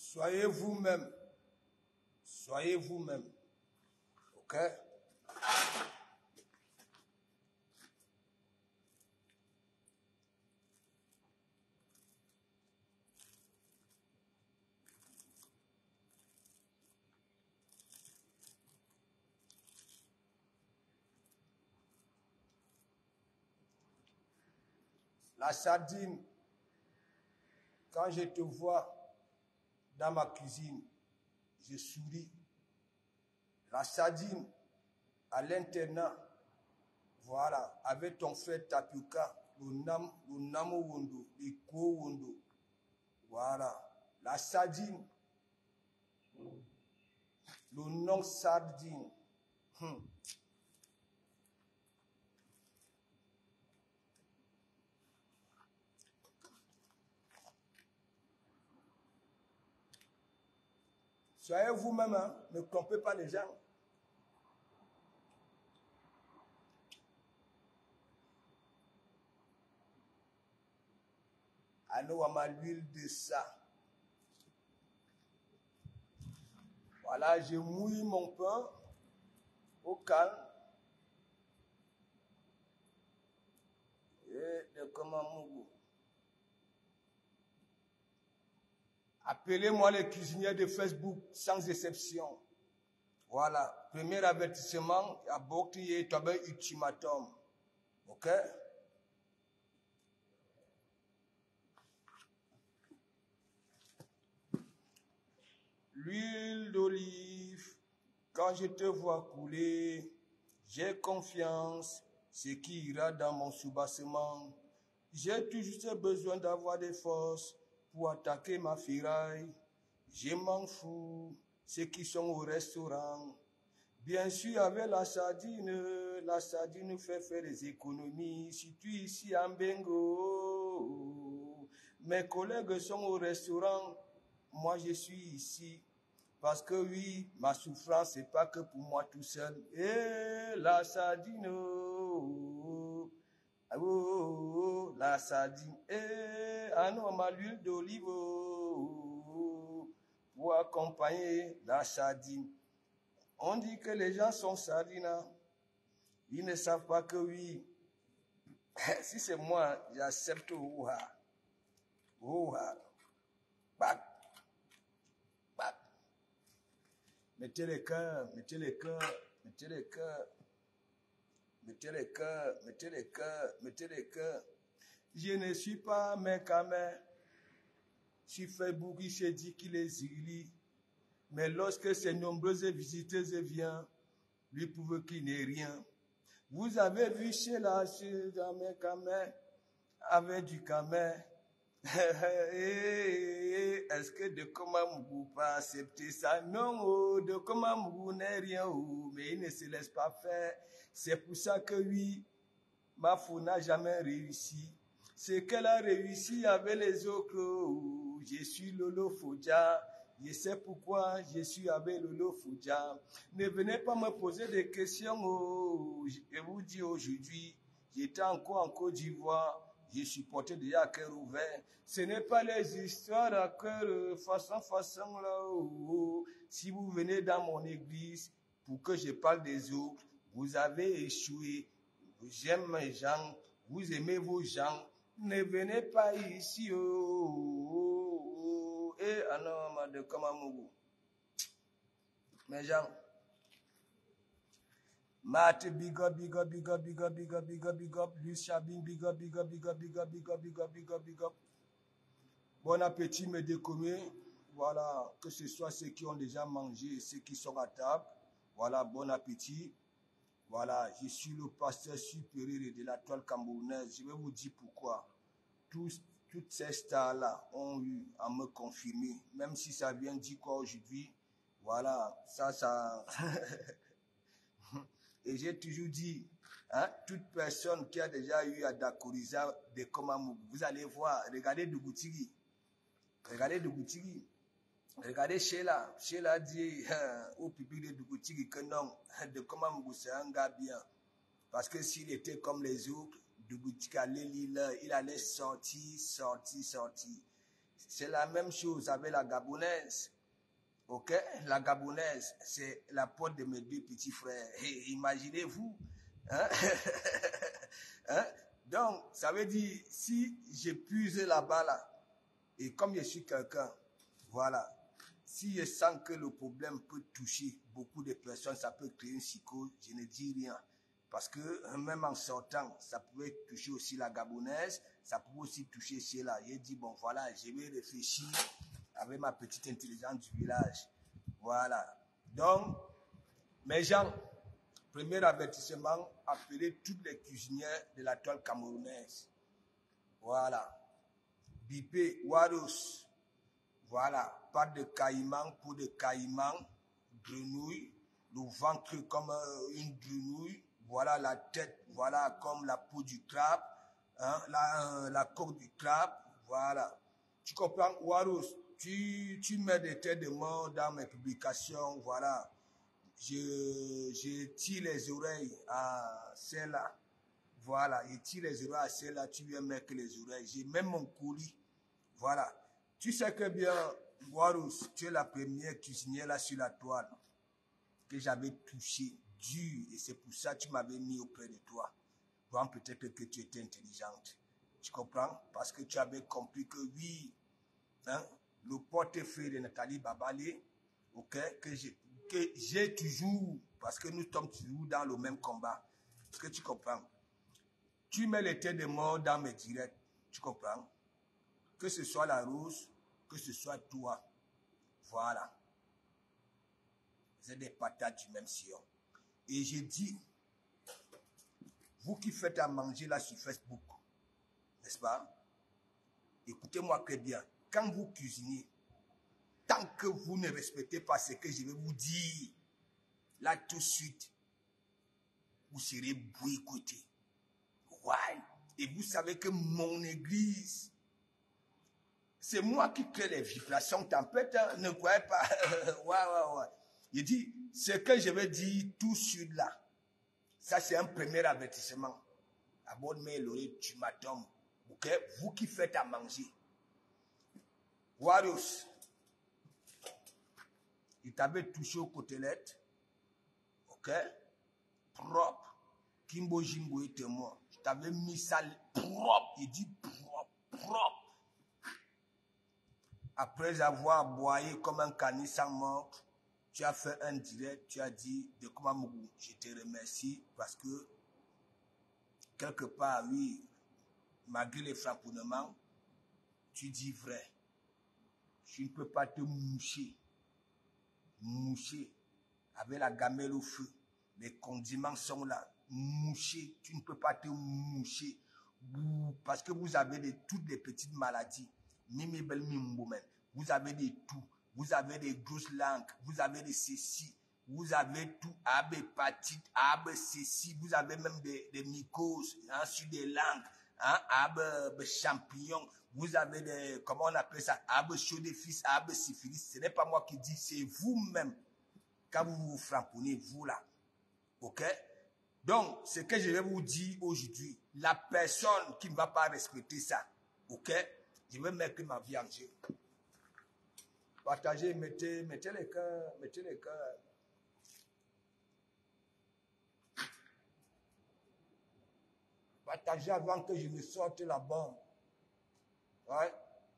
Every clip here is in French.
Soyez vous-même. Soyez vous-même. Ok? La sardine, quand je te vois dans ma cuisine, je souris. La sardine, à l'internat, voilà, avec ton frère Tapioca, le Namo Wondo, le Ko Wondo. Voilà. La sardine, le non-sardine. Soyez vous-même, hein? Ne trompez pas les gens. Allô à ma l'huile de ça. Voilà, je mouille mon pain au calme. Et de Komamougou. Appelez-moi les cuisiniers de Facebook, sans exception. Voilà. Premier avertissement, à Bokti et Tobe ultimatum. Ok? L'huile d'olive, quand je te vois couler, j'ai confiance, ce qui ira dans mon soubassement. J'ai toujours besoin d'avoir des forces pour attaquer ma ferraille. Je m'en fous, ceux qui sont au restaurant. Bien sûr, avec la sardine fait faire des économies. Si tu es ici en Bengo, mes collègues sont au restaurant, moi je suis ici. Parce que oui, ma souffrance, c'est pas que pour moi tout seul. Et la sardine, la sardine, à l'huile d'olive pour accompagner la sardine. On dit que les gens sont sardines. Ils ne savent pas que oui. Si c'est moi, j'accepte ouha. Ouha. Bac. Bac. Mettez les cœurs, mettez les cœurs, mettez les cœurs. Mettez les cœurs, mettez les cœurs, mettez les cœurs. Je ne suis pas Mekame. Sur Facebook, il s'est dit qu'il est Zigli. Mais lorsque ces nombreuses visiteuses viennent, lui prouve qu'il n'est rien. Vous avez vu chez la Mekame, avec du Kamé. Est-ce que de Komamougou pas accepter ça? Non, de Komamougou n'est rien, mais il ne se laisse pas faire. C'est pour ça que oui, ma fou n'a jamais réussi. C'est qu'elle a réussi avec les autres. Je suis Lolo Fodja. Je sais pourquoi je suis avec Lolo Fodja. Ne venez pas me poser des questions. Je vous dis aujourd'hui, j'étais encore en Côte d'Ivoire. Je supportais déjà à cœur ouvert. Ce n'est pas les histoires à cœur façon là. Si vous venez dans mon église pour que je parle des autres, vous avez échoué. J'aime mes gens, vous aimez vos gens. Ne venez pas ici. Et alors, de Komamougou. Mes gens. Matt, big up, big up, big up, big up, big up, big up, big up. Lucia Bin, big up, big up, big up, big up, big up, big up, big up, big up. Bon appétit, mes décommis. Voilà, que ce soit ceux qui ont déjà mangé et ceux qui sont à table. Voilà, bon appétit. Voilà, je suis le pasteur supérieur de la toile camerounaise. Je vais vous dire pourquoi. Toutes ces stars-là ont eu à me confirmer. Même si ça vient dire quoi aujourd'hui. Voilà, ça... Et j'ai toujours dit, hein, toute personne qui a déjà eu à Dakoriza de Komamougou, vous allez voir, regardez Dougoutiri. Regardez Dougoutiri. Regardez Sheila. Sheila dit au public de Dougoutiri que non, de Komamougou c'est un gars bien. Parce que s'il était comme les autres, Dougoutiri allait lire, il allait sortir. c'est la même chose avec la gabonaise. Ok? La gabonaise, c'est la pote de mes deux petits frères. Et imaginez-vous. Hein? Hein? Donc, ça veut dire, si j'épuise là-bas, là, et comme je suis quelqu'un, voilà, si je sens que le problème peut toucher beaucoup de personnes, ça peut créer une psychose, je ne dis rien. Parce que même en sortant, ça pouvait toucher aussi la gabonaise, ça pouvait aussi toucher celle-là. J'ai dit, bon voilà, je vais réfléchir avec ma petite intelligence du village. Voilà. Donc, mes gens, premier avertissement, appelez toutes les cuisinières de la toile camerounaise. Voilà. Bipé, Warus. Voilà. Pas de caïman pour de caïman. Grenouille. Le ventre comme une grenouille. Voilà la tête. Voilà comme la peau du crabe. Hein, la coque du crabe. Voilà. Tu comprends? Warus, tu mets des têtes de mort dans mes publications. Voilà. Je tire les oreilles à celle-là. Voilà, je tire les oreilles à celle-là, tu viens mettre les oreilles. J'ai même mon colis. Voilà. Tu sais que bien, Warus, tu es la première cuisinière là sur la toile que j'avais touché dur. Et c'est pour ça que tu m'avais mis auprès de toi. Bon, peut-être que tu étais intelligente. Tu comprends? Parce que tu avais compris que oui, hein, le portefeuille de Nathalie Babalé, ok, que j'ai toujours, parce que nous sommes toujours dans le même combat. Est-ce que tu comprends? Tu mets les têtes de mort dans mes directs, tu comprends? Que ce soit la Rose, que ce soit toi. Voilà. C'est des patates du même sillon. Et j'ai dit, vous qui faites à manger là sur Facebook, n'est-ce pas? Écoutez-moi très bien. Quand vous cuisinez, tant que vous ne respectez pas ce que je vais vous dire, là tout de suite, vous serez boycotté. Ouais. Et vous savez que mon église, c'est moi qui crée les vibrations tempêtes. Hein, ne croyez pas. Ouais. Il dit, ce que je vais dire tout de suite là, ça c'est un premier avertissement. Abonne-moi l'oreille, tu m'attends. Ok? Vous qui faites à manger. Warriors, il t'avait touché aux côtelettes. Ok? Propre. Kimbo Jimbo et témoin. Je t'avais mis ça propre. Il dit propre. Après avoir aboyé comme un canis sans mort, tu as fait un direct, tu as dit de Komamougou, je te remercie parce que quelque part, oui, malgré les frapponnements, tu dis vrai. Je ne peux pas te moucher avec la gamelle au feu. Les condiments sont là. Moucher, tu ne peux pas te moucher parce que vous avez toutes les petites maladies. Vous avez des toux, vous avez des grosses langues, vous avez des cécis, vous avez tout, hépatite, cécis, vous avez même des mycoses hein, sur des langues, hein, champignons, vous avez des, comment on appelle ça, chaud des fils, syphilis. Ce n'est pas moi qui dis, c'est vous-même quand vous vous frapponnez, vous là. Ok? Donc, ce que je vais vous dire aujourd'hui, la personne qui ne va pas respecter ça, ok? Je vais mettre ma vie en jeu. Partagez, mettez les cœurs, mettez les cœurs. Partagez avant que je ne sorte la bombe. Ouais?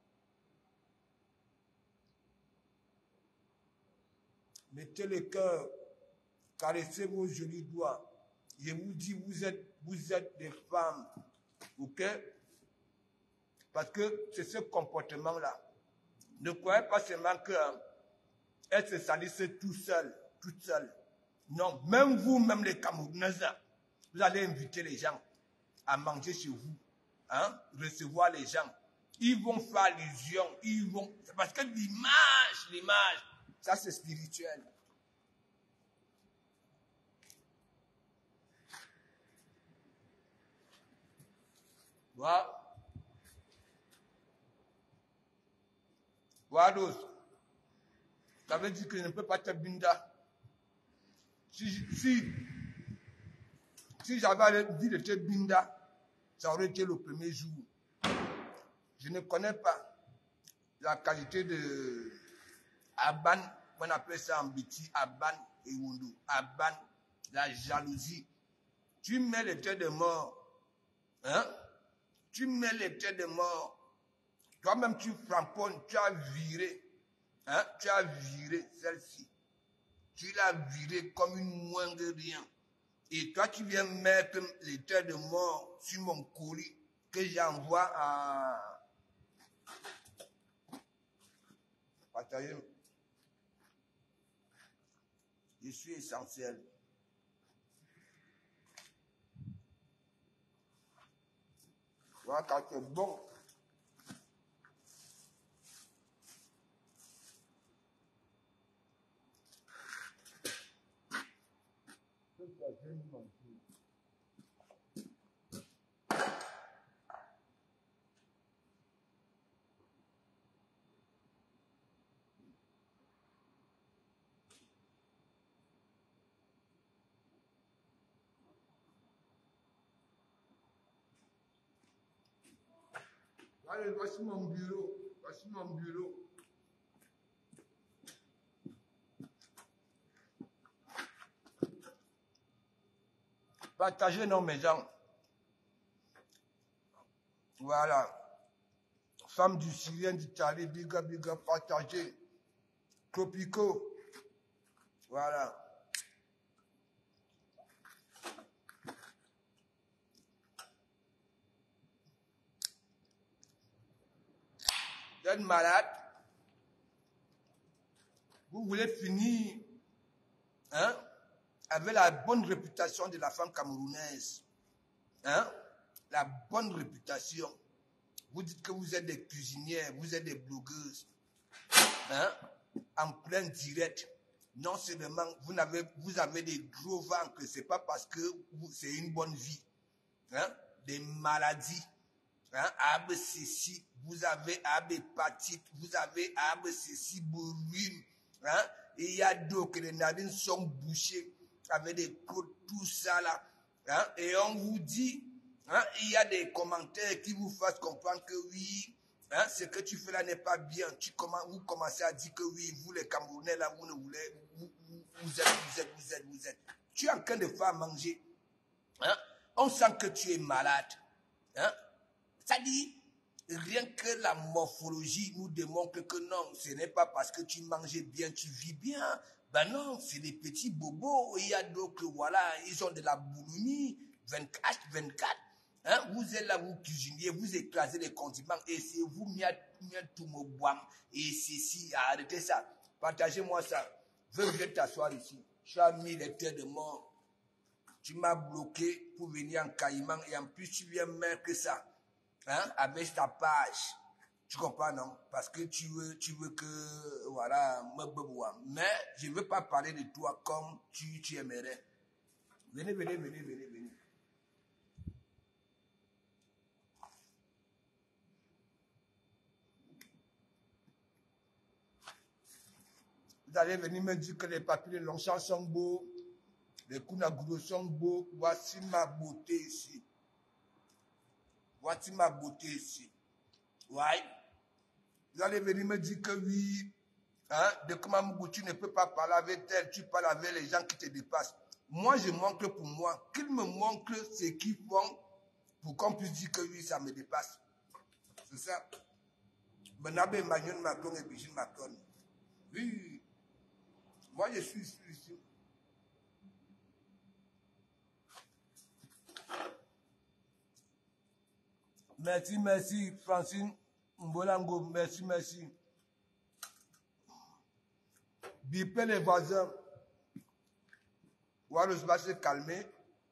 Mettez le cœur, caressez vos jolis doigts. Je vous dis, vous êtes des femmes, ok? Parce que c'est ce comportement-là. Ne croyez pas seulement qu'elles se salissent toute seule. Non, même vous, même les Camerounais, vous allez inviter les gens à manger chez vous, hein, recevoir les gens. Ils vont faire allusion, c'est parce que l'image, ça c'est spirituel. Voilà. Voilà. Ça veut dire que je ne peux pas te binda. Si j'avais dit de te binda, ça aurait été le premier jour. Je ne connais pas. la qualité de Aban, on appelle ça en biti, Aban et Wundu. Aban, la jalousie. Tu mets les têtes de mort. Hein? Tu mets les têtes de mort. Toi-même, tu framponnes, tu as viré. Hein? Tu as viré celle-ci. Tu l'as virée comme une moins de rien. Et toi, tu viens mettre les têtes de mort sur mon colis que j'envoie à... Partager. Je suis essentiel. Voilà, quand c'est bon. Allez, voici mon bureau. Voici mon bureau. Partagez nos maisons. Voilà. Femmes du Syrien, d'Italie, biga, partagez. Tropico. Voilà. Vous êtes malade. Vous voulez finir, hein, avec la bonne réputation de la femme camerounaise. Hein? La bonne réputation. Vous dites que vous êtes des cuisinières, vous êtes des blogueuses. Hein? En plein direct. Non seulement vous avez des gros ventres, c'est pas parce que c'est une bonne vie. Hein? Des maladies. Hein? ABCC, vous avez hépatite, vous avez ABCC, bourrine. Hein? Et il y a d'autres que les narines sont bouchées avec des côtes, tout ça là. Hein? Et on vous dit, hein, il y a des commentaires qui vous fassent comprendre que oui, hein, ce que tu fais là n'est pas bien. Vous commencez à dire que oui, vous les Camerounais là, vous ne voulez, vous êtes. Tu es en train de faire manger. Hein? On sent que tu es malade. Hein? Ça dit, rien que la morphologie nous démontre que non, ce n'est pas parce que tu manges bien, tu vis bien. Ben non, c'est des petits bobos. Il y a d'autres, voilà, ils ont de la boulimie, 24. Hein? Vous êtes là, vous cuisiniez, vous écrasez les condiments et c'est vous tout mon bois. Et ceci, arrêtez ça. Partagez-moi ça. Viens t'asseoir ici. Tu as mis les têtes de mort. Tu m'as bloqué pour venir en Caïman et en plus tu viens mettre ça. Hein, avec ta page. Tu comprends, non? Parce que tu veux que, voilà, mais je ne veux pas parler de toi comme tu aimerais. Venez. Vous allez venir me dire que les papiers de Longchamp sont beaux, les Kounagouro sont beaux. Voici ma beauté ici. Voici ma beauté ici. Ouais. Vous allez venir me dire que oui, hein, de comment tu ne peux pas parler avec elle, tu parles avec les gens qui te dépassent. Moi, je montre pour moi. Qu'ils me montrent ce qu'ils font pour qu'on puisse dire que oui, ça me dépasse. C'est ça. Benabe Emmanuel Macron et Brigitte Macron. Oui. Moi, je suis ici. Merci, Francine Mbolango, merci. Bipez les voisins. Voir le va se calmer.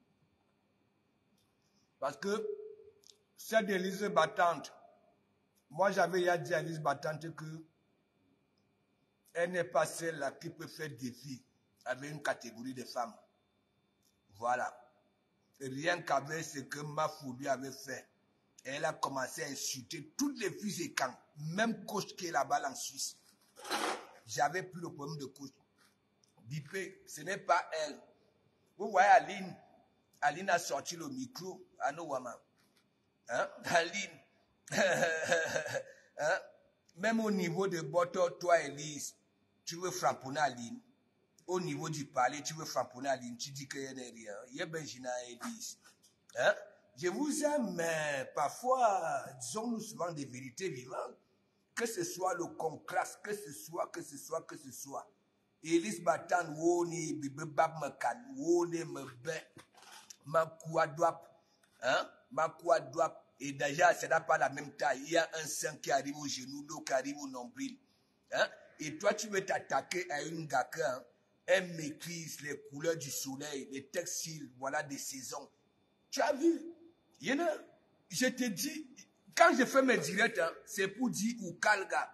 Parce que cette Élise battante, moi j'avais dit à Élise battante que elle n'est pas celle-là qui peut faire défi avec une catégorie de femmes. Voilà. Rien qu'avec ce que Mafou lui avait fait. Elle a commencé à insulter toutes les filles et camps, même coach qui est là-bas en Suisse. J'avais plus le problème de coach. Bipé, ce n'est pas elle. Vous voyez Aline. Aline a sorti le micro à nos Wama. Hein? Aline. Hein? Mais même au niveau de Boto, toi, Elise, tu veux frapponner Aline. Au niveau du palais, tu veux frapponner Aline. Tu dis qu'il n'y a rien. Il y a Benjina Elise. Hein? Je vous aime, mais parfois, disons-nous souvent des vérités vivantes. Que ce soit le conclasse, que ce soit. Elise Batan, Woni, Bibebab Mekan, Woni Mebe, Makouadouap, hein? Makouadouap. Et déjà, ce n'est pas la même taille. Il y a un sein qui arrive au genou, l'autre qui arrive au nombril. Hein? Et toi, tu veux t'attaquer à une gaka, hein? Elle maîtrise les couleurs du soleil, les textiles, voilà, des saisons. Tu as vu? Je te dis, quand je fais mes directs, hein, c'est pour dire ou Kalga.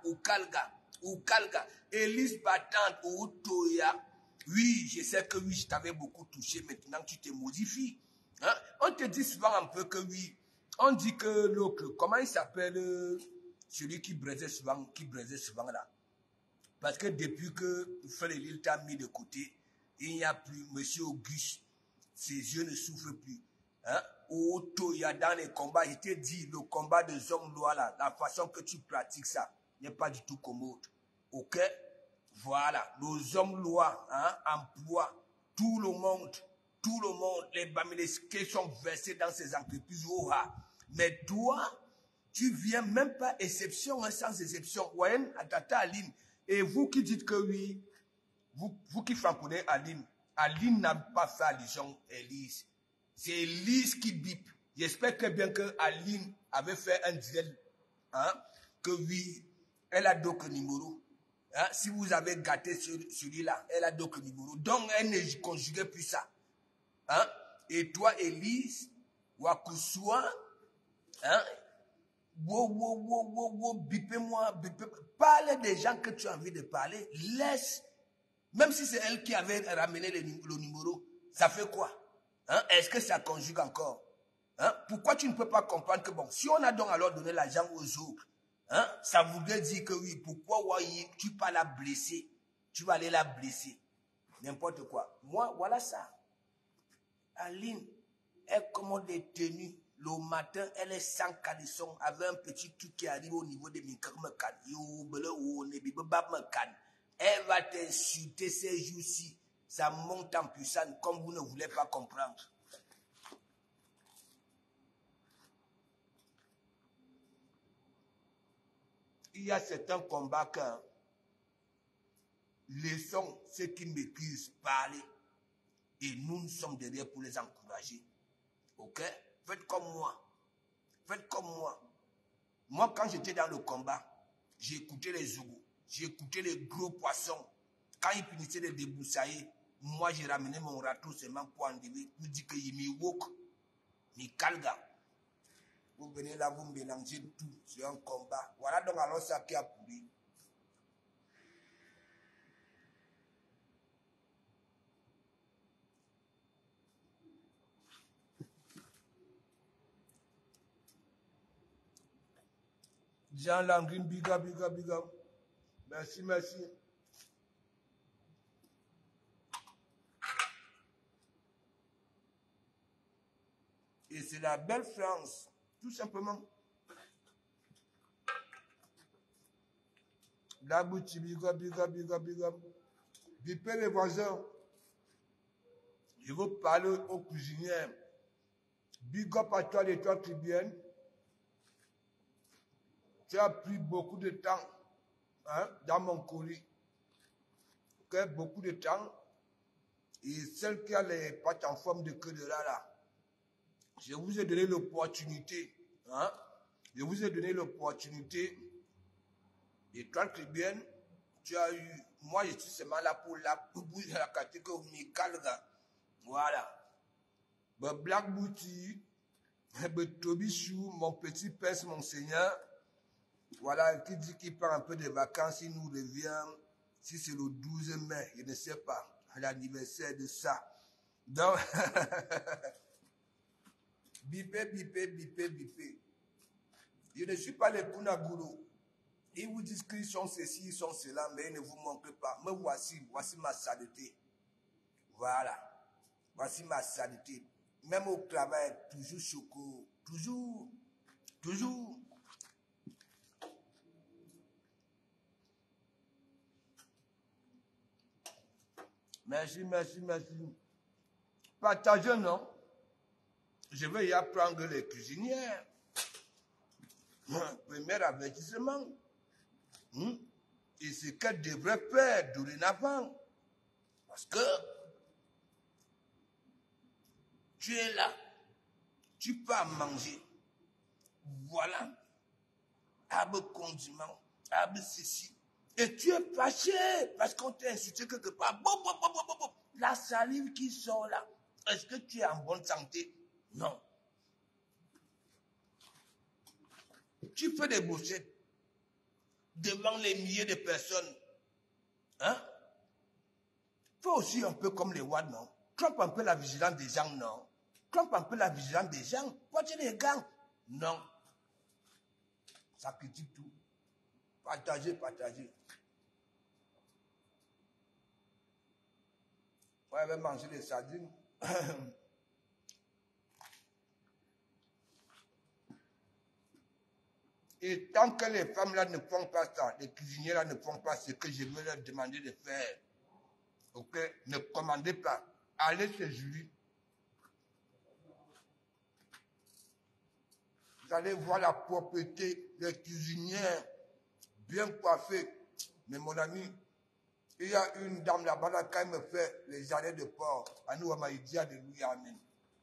Elise Battante ou Toya. Oui, je sais que oui, je t'avais beaucoup touché. Maintenant, tu te modifies. Hein? On te dit souvent un peu que oui. On dit que l'autre, comment il s'appelle, celui qui braisait souvent là. Parce que depuis que Frère Lille t'a mis de côté, il n'y a plus, Monsieur Auguste, ses yeux ne souffrent plus. Hein? Il y a dans les combats, je t'ai dit, le combat des hommes lois là, la façon que tu pratiques ça n'est pas du tout commode. Ok? Voilà, les hommes lois, hein, emploient tout le monde, les bamilés qui sont versés dans ces entreprises. Mais toi, tu viens même pas exception, hein, sans exception. Voyez, Tata Aline, et vous qui dites que oui, vous qui frapponnez Aline, Aline n'a pas fait allusion à Elise. C'est Elise qui bip. J'espère que bien que Aline avait fait un direct, hein, que oui, elle a d'autres numéros. Hein, si vous avez gâté celui-là, elle a d'autres numéros. Donc, elle ne conjuguait plus ça. Hein? Et toi, Elise, Wakusua, hein? Bipez-moi. Parle des gens que tu as envie de parler. Laisse. Même si c'est elle qui avait ramené le numéro, ça fait quoi? Hein? Est-ce que ça conjugue encore? Hein? Pourquoi tu ne peux pas comprendre que bon, si on a donc alors donné l'argent aux autres, hein? Ça voudrait dire que oui, pourquoi tu vas la blesser? Tu vas aller la blesser. N'importe quoi. Moi, voilà ça. Aline, elle commande des tenues. Le matin, elle est sans caleçon avec un petit truc qui arrive au niveau de Minkarmekan. Elle va t'insulter ces jours-ci. Ça monte en puissance comme vous ne voulez pas comprendre. Il y a certains combats que laissons ceux qui maîtrisent parler et nous sommes derrière pour les encourager. Ok? Faites comme moi. Moi, quand j'étais dans le combat, j'ai écouté les zougous, j'ai écouté les gros poissons. Quand ils finissaient de débroussailler, moi j'ai ramené mon râteau seulement pour enlever, pour dire que il m'y wok, m'y calga. Vous venez là, vous mélangez tout sur un combat. Voilà donc alors ça qui a pourri. Jean Langrine, big up. Merci. Et c'est la belle France, tout simplement. Dabouti, big up. Bipez les voisins. Je veux parler aux cuisinières. Big up à toi, les toi tribiennes. Tu as pris beaucoup de temps, hein, dans mon colis. Okay, beaucoup de temps. Et celle qui a les pattes en forme de queue de là. Je vous ai donné l'opportunité. Hein? Je vous ai donné l'opportunité. Et toi, très bien, tu as eu. Moi, je suis seulement là pour la catégorie Mikalga. Voilà. Black Booty, Tobichou, mon petit père, mon seigneur. Voilà, qui dit qu'il part un peu de vacances, il nous revient. Si c'est le 12 mai, je ne sais pas, à l'anniversaire de ça. Donc, bipé. Je ne suis pas les Kunaguru. Ils vous disent qu'ils sont ceci, ils sont cela, mais ils ne vous montrent pas. Mais voici ma saleté. Voilà. Voici ma saleté. Même au travail, toujours choco, toujours. Merci, merci, merci. Partagez, non? Je vais y apprendre les cuisinières. Premier avertissement. Et ce qu'elle devrait faire dorénavant. Parce que tu es là. Tu peux manger. Voilà. Arbre condiment. Arbre ceci. Et tu es fâché parce qu'on t'a insulté quelque part. Bon. La salive qui sort là. Est-ce que tu es en bonne santé? Non. Tu fais des brochettes devant les milliers de personnes. Hein? Fais aussi un peu comme les rois, non? Trompe un peu la vigilance des gens, non? Trompe un peu la vigilance des gens. Portez les gants. Non. Ça critique tout. Partagez. On va manger des sardines. Et tant que les femmes-là ne font pas ça, les cuisiniers-là ne font pas ce que je veux leur demander de faire, ok, ne commandez pas. Allez chez Julie. Vous allez voir la propreté des cuisinières, bien coiffées. Mais mon ami, il y a une dame là-bas, là, quand elle me fait les jarrets de porc, à nous, on m'a dit alléluia, amen.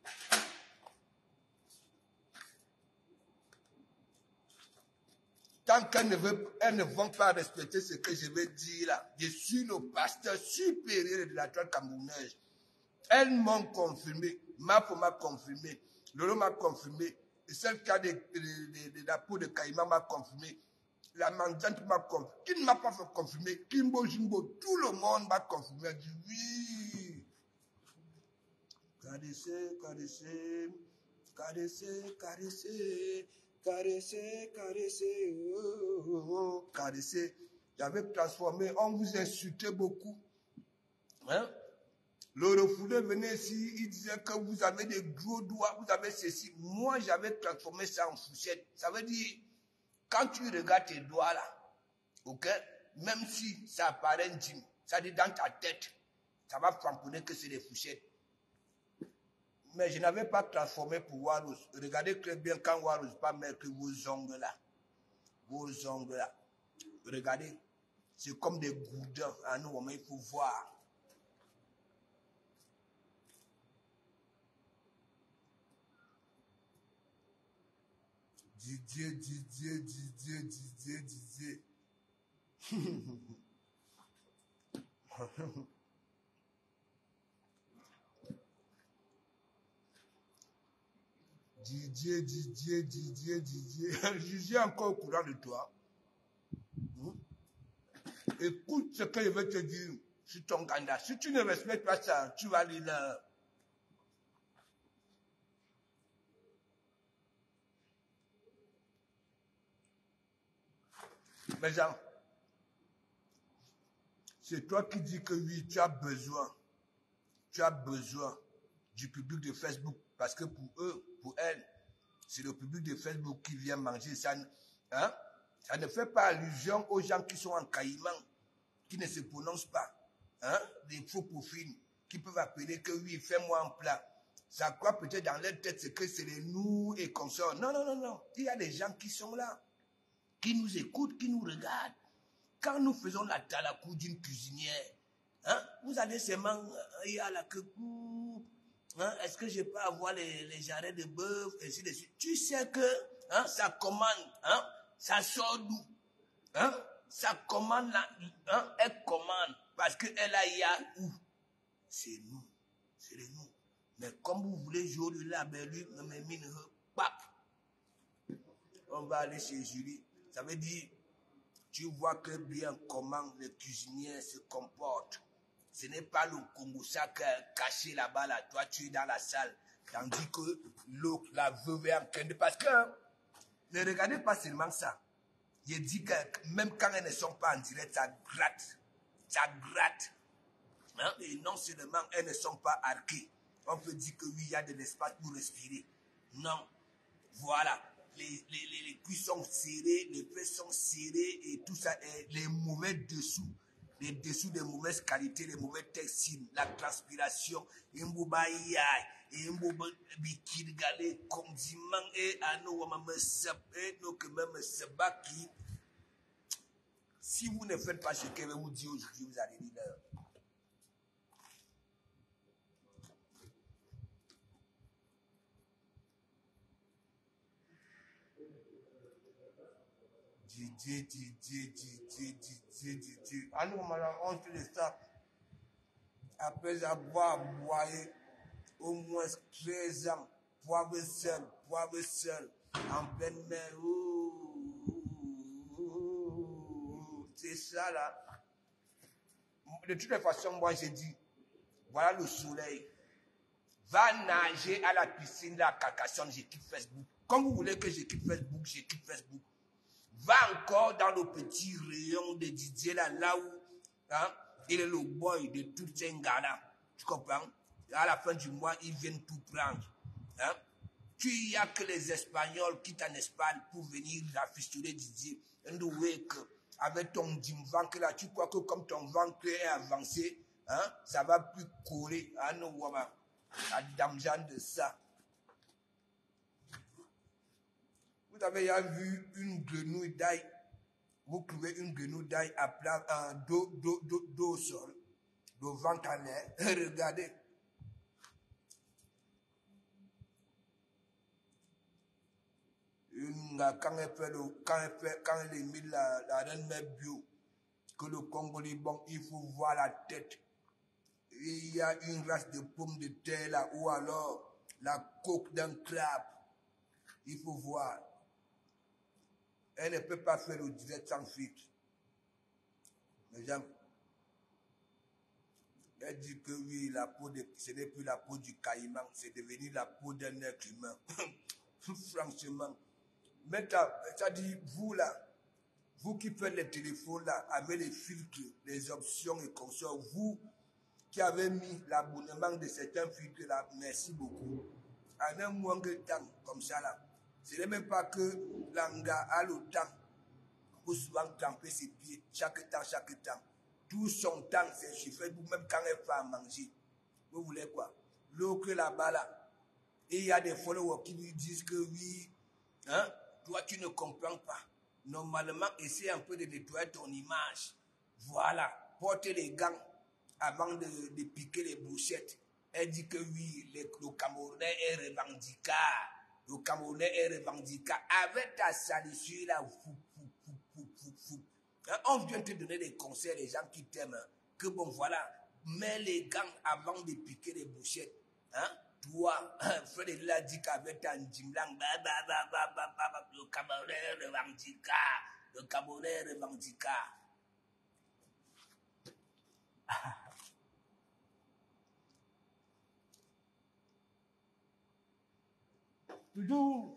Tant qu'elles ne vont pas respecter ce que je vais dire là, je suis le pasteur supérieur de la toile camerounaise. Elles m'ont confirmé, Mafo m'a confirmé, Lolo m'a confirmé, celle qui a la peau de caïman m'a confirmé, la mendiante m'a confirmé, qui ne m'a pas fait confirmer, Kimbo Jimbo, tout le monde m'a confirmé, a dit oui. Caressez. J'avais transformé, on vous insultait beaucoup. Hein? Le refoulé venait ici, il disait que vous avez des gros doigts, vous avez ceci. Moi, j'avais transformé ça en fourchette. Ça veut dire, quand tu regardes tes doigts là, ok, même si ça apparaît intime, ça dit dans ta tête, ça va tamponner que c'est des fourchettes. Mais je n'avais pas transformé pour Warus. Regardez très bien quand Warus pas mettre vos ongles là. Vos ongles là. Regardez. C'est comme des goudins. À nous, il faut voir. Didier. Didier. Je suis encore au courant de toi. Écoute ce que je vais te dire sur ton candidat. Si tu ne respectes pas ça, tu vas aller là. Mais Jean, c'est toi qui dis que oui, tu as besoin du public de Facebook. Parce que pour eux, pour elles, c'est le public de Facebook qui vient manger. Ça ne fait pas allusion aux gens qui sont en caïman, qui ne se prononcent pas. Des faux profils qui peuvent appeler que oui, fais-moi un plat. Ça croit peut-être dans leur tête que c'est les nous et consorts. Non. Il y a des gens qui sont là, qui nous écoutent, qui nous regardent. Quand nous faisons la talakou d'une cuisinière, vous allez seulement, il y a la queue. Est-ce que je peux avoir les jarrets de bœuf, ainsi de suite. Tu sais que ça commande, ça sort d'où? Ça commande là, elle commande parce qu'elle a y a où? C'est nous, c'est les nous. Mais comme vous voulez jouer le labellu, on va aller chez Julie. Ça veut dire, tu vois que bien comment les cuisiniers se comportent. Ce n'est pas le Congossa caché là-bas, là. Toi, tu es dans la salle. Tandis que la veuve est en train de... Parce que, ne regardez pas seulement ça. Je dis que même quand elles ne sont pas en direct, ça gratte. Ça gratte. Et non seulement elles ne sont pas arquées. On peut dire que oui, il y a de l'espace pour respirer. Non. Voilà. Les cuisses sont serrées, les fesses sont serrées et tout ça. Et les mauvais dessous. les dessous de mauvaise qualité, les mauvais textiles, la transpiration, si vous ne faites pas ce que je vais vous dire aujourd'hui, vous allez dire l'heure. On fait de ça. Après avoir boyé au moins 13 ans, poivre seul, en pleine mer. C'est ça là. De toutes les façons, moi j'ai dit, voilà le soleil. Va nager à la piscine de la Carcassonne, j'ai quitté Facebook. Comme vous voulez que je quitte Facebook, j'ai quitté Facebook. Va encore dans le petit rayon de Didier là où hein, il est le boy de tous ces gars-là. Tu comprends? À la fin du mois, ils viennent tout prendre. Hein? Il n'y a que les Espagnols qui quittent en Espagne pour venir afficher Didier. Avec ton ventre là, tu crois que comme ton ventre est avancé, hein, ça va plus courir. Ah non, la damjan de ça. Vous avez déjà vu une grenouille d'ail, vous trouvez une grenouille d'ail à plat, dos au sol, le ventre en l'air, regardez. Quand elle émit la reine mère bio, que le Congo est bon, il faut voir la tête. Il y a une race de pommes de terre là, ou alors la coque d'un crabe. Il faut voir. Elle ne peut pas faire le direct sans filtre. Mais j'aime. Elle dit que oui, la peau ce n'est plus la peau du caïman, c'est devenu la peau d'un être humain. Franchement. Mais ça dit, vous là, vous qui faites les téléphones là, avec les filtres, les options et consorts, vous qui avez mis l'abonnement de certains filtres là, merci beaucoup. En un mois de temps, comme ça là, ce n'est même pas que l'anga a le temps pour souvent tremper ses pieds, chaque temps. Tout son temps, c'est chez Facebook, même quand elle fait à manger. Vous voulez quoi? L'eau que là-bas là. Et il y a des followers qui lui disent que oui, hein, toi tu ne comprends pas. Normalement, essaie un peu de nettoyer ton image. Voilà, portez les gants avant de piquer les bouchettes. Elle dit que oui, le Camerounais est revendiquable. Le Camerounais est revendiquable. Avec ta salissure là, hein, on vient te donner des conseils, les gens qui t'aiment. Que bon, voilà, mets les gants avant de piquer les bouchettes. Hein? Toi, Fred l'a dit qu'avec ta Njimlang, le Camerounais est revendiquable. Le Camerounais est revendiquable. Toujours.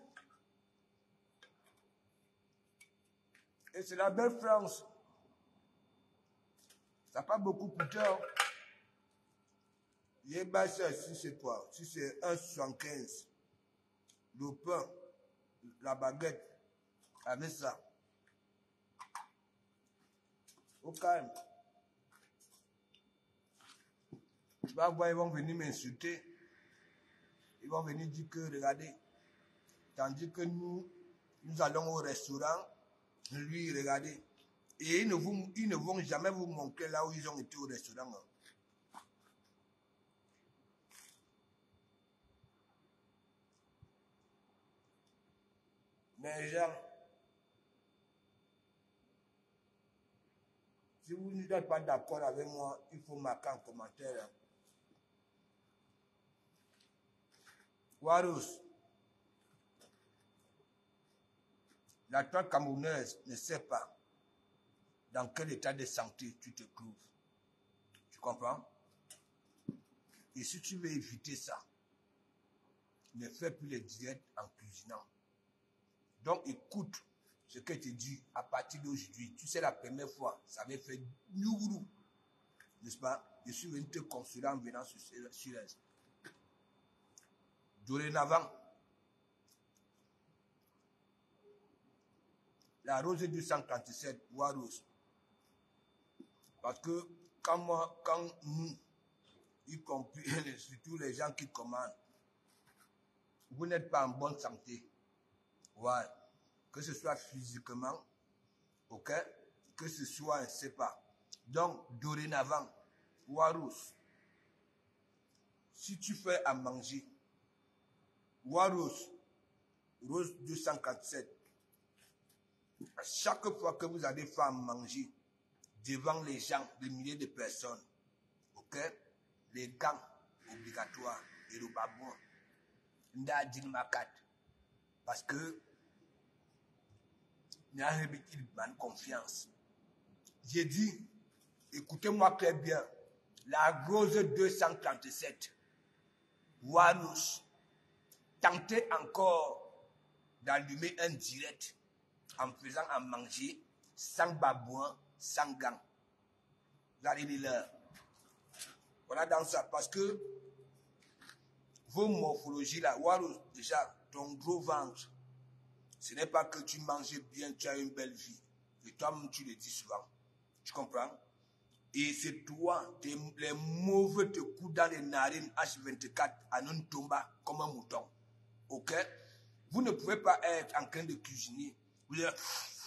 Et c'est la belle France. Ça n'a pas beaucoup coûté. Yéba, si c'est quoi? Si c'est 1,75. Le pain, la baguette, avec ça. Au calme. Tu vas voir, ils vont venir m'insulter. Ils vont venir dire que, regardez, tandis que nous allons au restaurant, lui, regardez, et ils ne vont jamais vous montrer là où ils ont été au restaurant. Mais gens, si vous n'êtes pas d'accord avec moi, il faut marquer en commentaire. Warous, la toile camerounaise ne sait pas dans quel état de santé tu te trouves. Tu comprends? Et si tu veux éviter ça, ne fais plus les diètes en cuisinant. Donc écoute ce que je te dis à partir d'aujourd'hui. Tu sais, la première fois, ça avait fait nourou. N'est-ce pas? Je suis venu te consoler en venant sur Silence. Dorénavant, la rose du 137, Warous, Parce que quand nous, y compris surtout les gens qui commandent, vous n'êtes pas en bonne santé. Ouais. Que ce soit physiquement, ok, que ce soit, je ne sais pas. Donc, dorénavant, Warous, si tu fais à manger, Warous, Rose 247, chaque fois que vous allez faire à manger devant les gens, des milliers de personnes, ok, les gants obligatoires et le babouin, nda dit makat, parce que il y a une bonne confiance. J'ai dit, écoutez-moi très bien, la Rose 237, Warous, tentez encore d'allumer un direct en faisant à manger sans babouin, sans gants. Vous allez dire là. Voilà dans ça, parce que vos morphologies là, Warous, déjà, ton gros ventre, ce n'est pas que tu manges bien, tu as une belle vie. Et toi-même, tu le dis souvent. Tu comprends? Et c'est toi, les mauvais te coupent dans les narines H24 à non tomba comme un mouton. Ok? Vous ne pouvez pas être en train de cuisiner. Vous dire,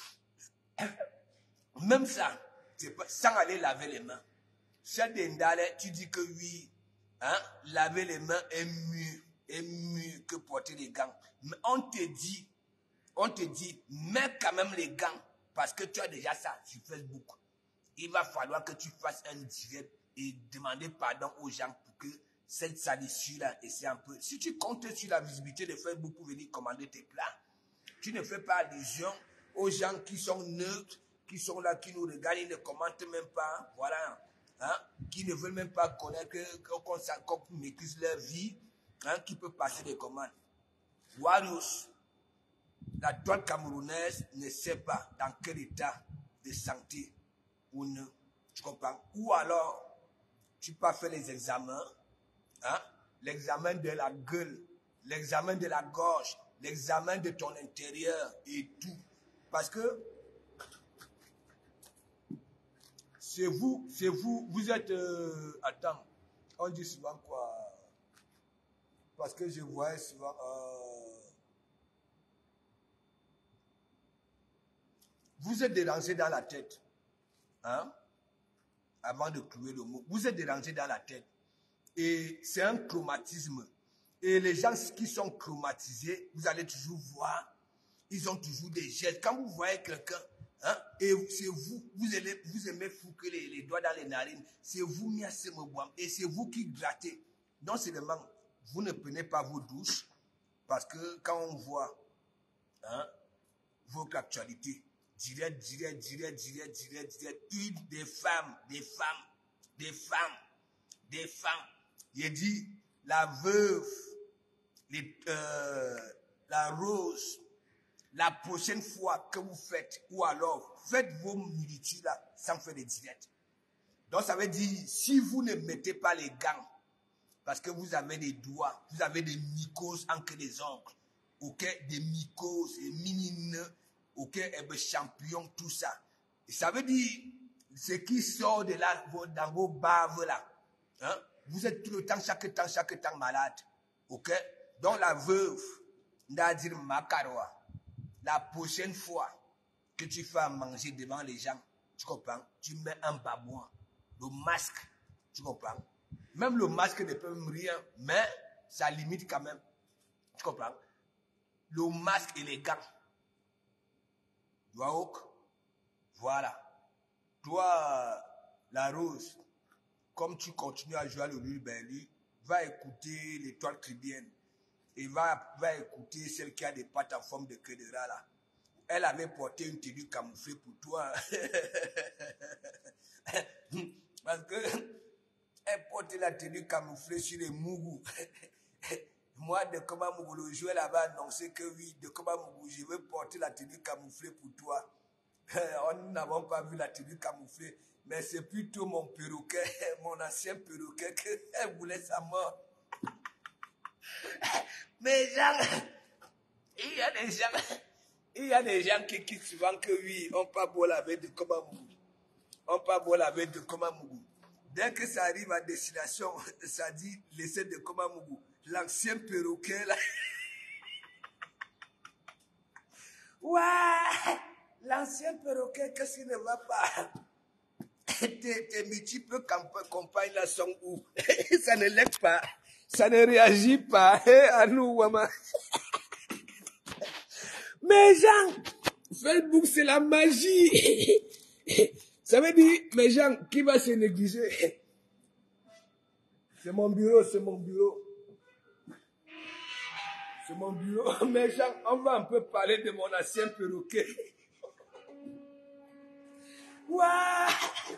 même ça, c'est pas, sans aller laver les mains. Chez Dendale, tu dis que oui, hein, laver les mains est mieux que porter les gants. Mais on te dit, mets quand même les gants, parce que tu as déjà ça sur Facebook. Il va falloir que tu fasses un direct et demander pardon aux gens pour que cette salissure-là essaie un peu. Si tu comptes sur la visibilité de Facebook pour venir commander tes plats, tu ne fais pas allusion aux gens qui sont neutres, qui sont là, qui nous regardent, ils ne commentent même pas, voilà, hein, qui ne veulent même pas connaître, qu'on maîtrise leur vie, hein, qui peut passer des commandes. Warous, la droite camerounaise ne sait pas dans quel état de santé ou ne, tu comprends? Ou alors, tu peux faire les examens, hein, l'examen de la gueule, l'examen de la gorge, l'examen de ton intérieur et tout. Parce que c'est vous, vous êtes, attends, on dit souvent quoi? Parce que je voyais souvent, vous êtes dérangé dans la tête, hein, avant de clouer le mot, vous êtes dérangé dans la tête. Et c'est un traumatisme. Et les gens qui sont traumatisés, vous allez toujours voir, ils ont toujours des gestes. Quand vous voyez quelqu'un, hein, et c'est vous aimez foutre les doigts dans les narines, c'est vous, et c'est vous qui grattez. Non seulement, vous ne prenez pas vos douches, parce que quand on voit, hein, votre actualité, direct, des femmes. Il dit, la veuve, la rose, la prochaine fois que vous faites, ou alors, faites vos militudes là, sans faire des directs. Donc ça veut dire, si vous ne mettez pas les gants, parce que vous avez des doigts, vous avez des mycoses entre les ongles, ok, des mycoses, des minines, ok, et des champignons, tout ça. Et ça veut dire, ce qui sort de là, dans vos baves là, hein, vous êtes tout le temps, chaque temps malade, ok. Donc la veuve, c'est-à-dire Makaroa, la prochaine fois que tu fais à manger devant les gens, tu comprends, tu mets un babouin, le masque, tu comprends. Même le masque ne peut même rien, mais ça limite quand même. Tu comprends? Le masque et les gants. Voilà. Toi, la rose, comme tu continues à jouer à l'Olu Berly, va écouter l'étoile tribienne. Et va écouter celle qui a des pattes en forme de queue de rat là. Elle avait porté une tenue camouflée pour toi. Parce que elle portait la tenue camouflée sur les Mougou. Moi, de comment Mougou, le joueur là-bas annoncé que oui, de comment Mougou, je vais porter la tenue camouflée pour toi. On n'avons pas vu la tenue camouflée, mais c'est plutôt mon perroquet, mon ancien perroquet, qu'elle voulait sa mort. Mais genre, il y a des gens qui quittent souvent que oui, on pas beau laver de comment Mougou. on part boire avec de Komamougou. Dès que ça arrive à destination, ça dit laissez de Komamougou. L'ancien perroquet là. Ouais, l'ancien perroquet, qu'est-ce qui ne va pas? Tes multiples compagnes là sont où? Ça ne lève pas, ça ne réagit pas. À nous, maman. Mais gens, Facebook c'est la magie. Ça veut dire, mes gens, qui va se négliger? C'est mon bureau, c'est mon bureau. C'est mon bureau. Mes gens, on va un peu parler de mon ancien perroquet. Waouh!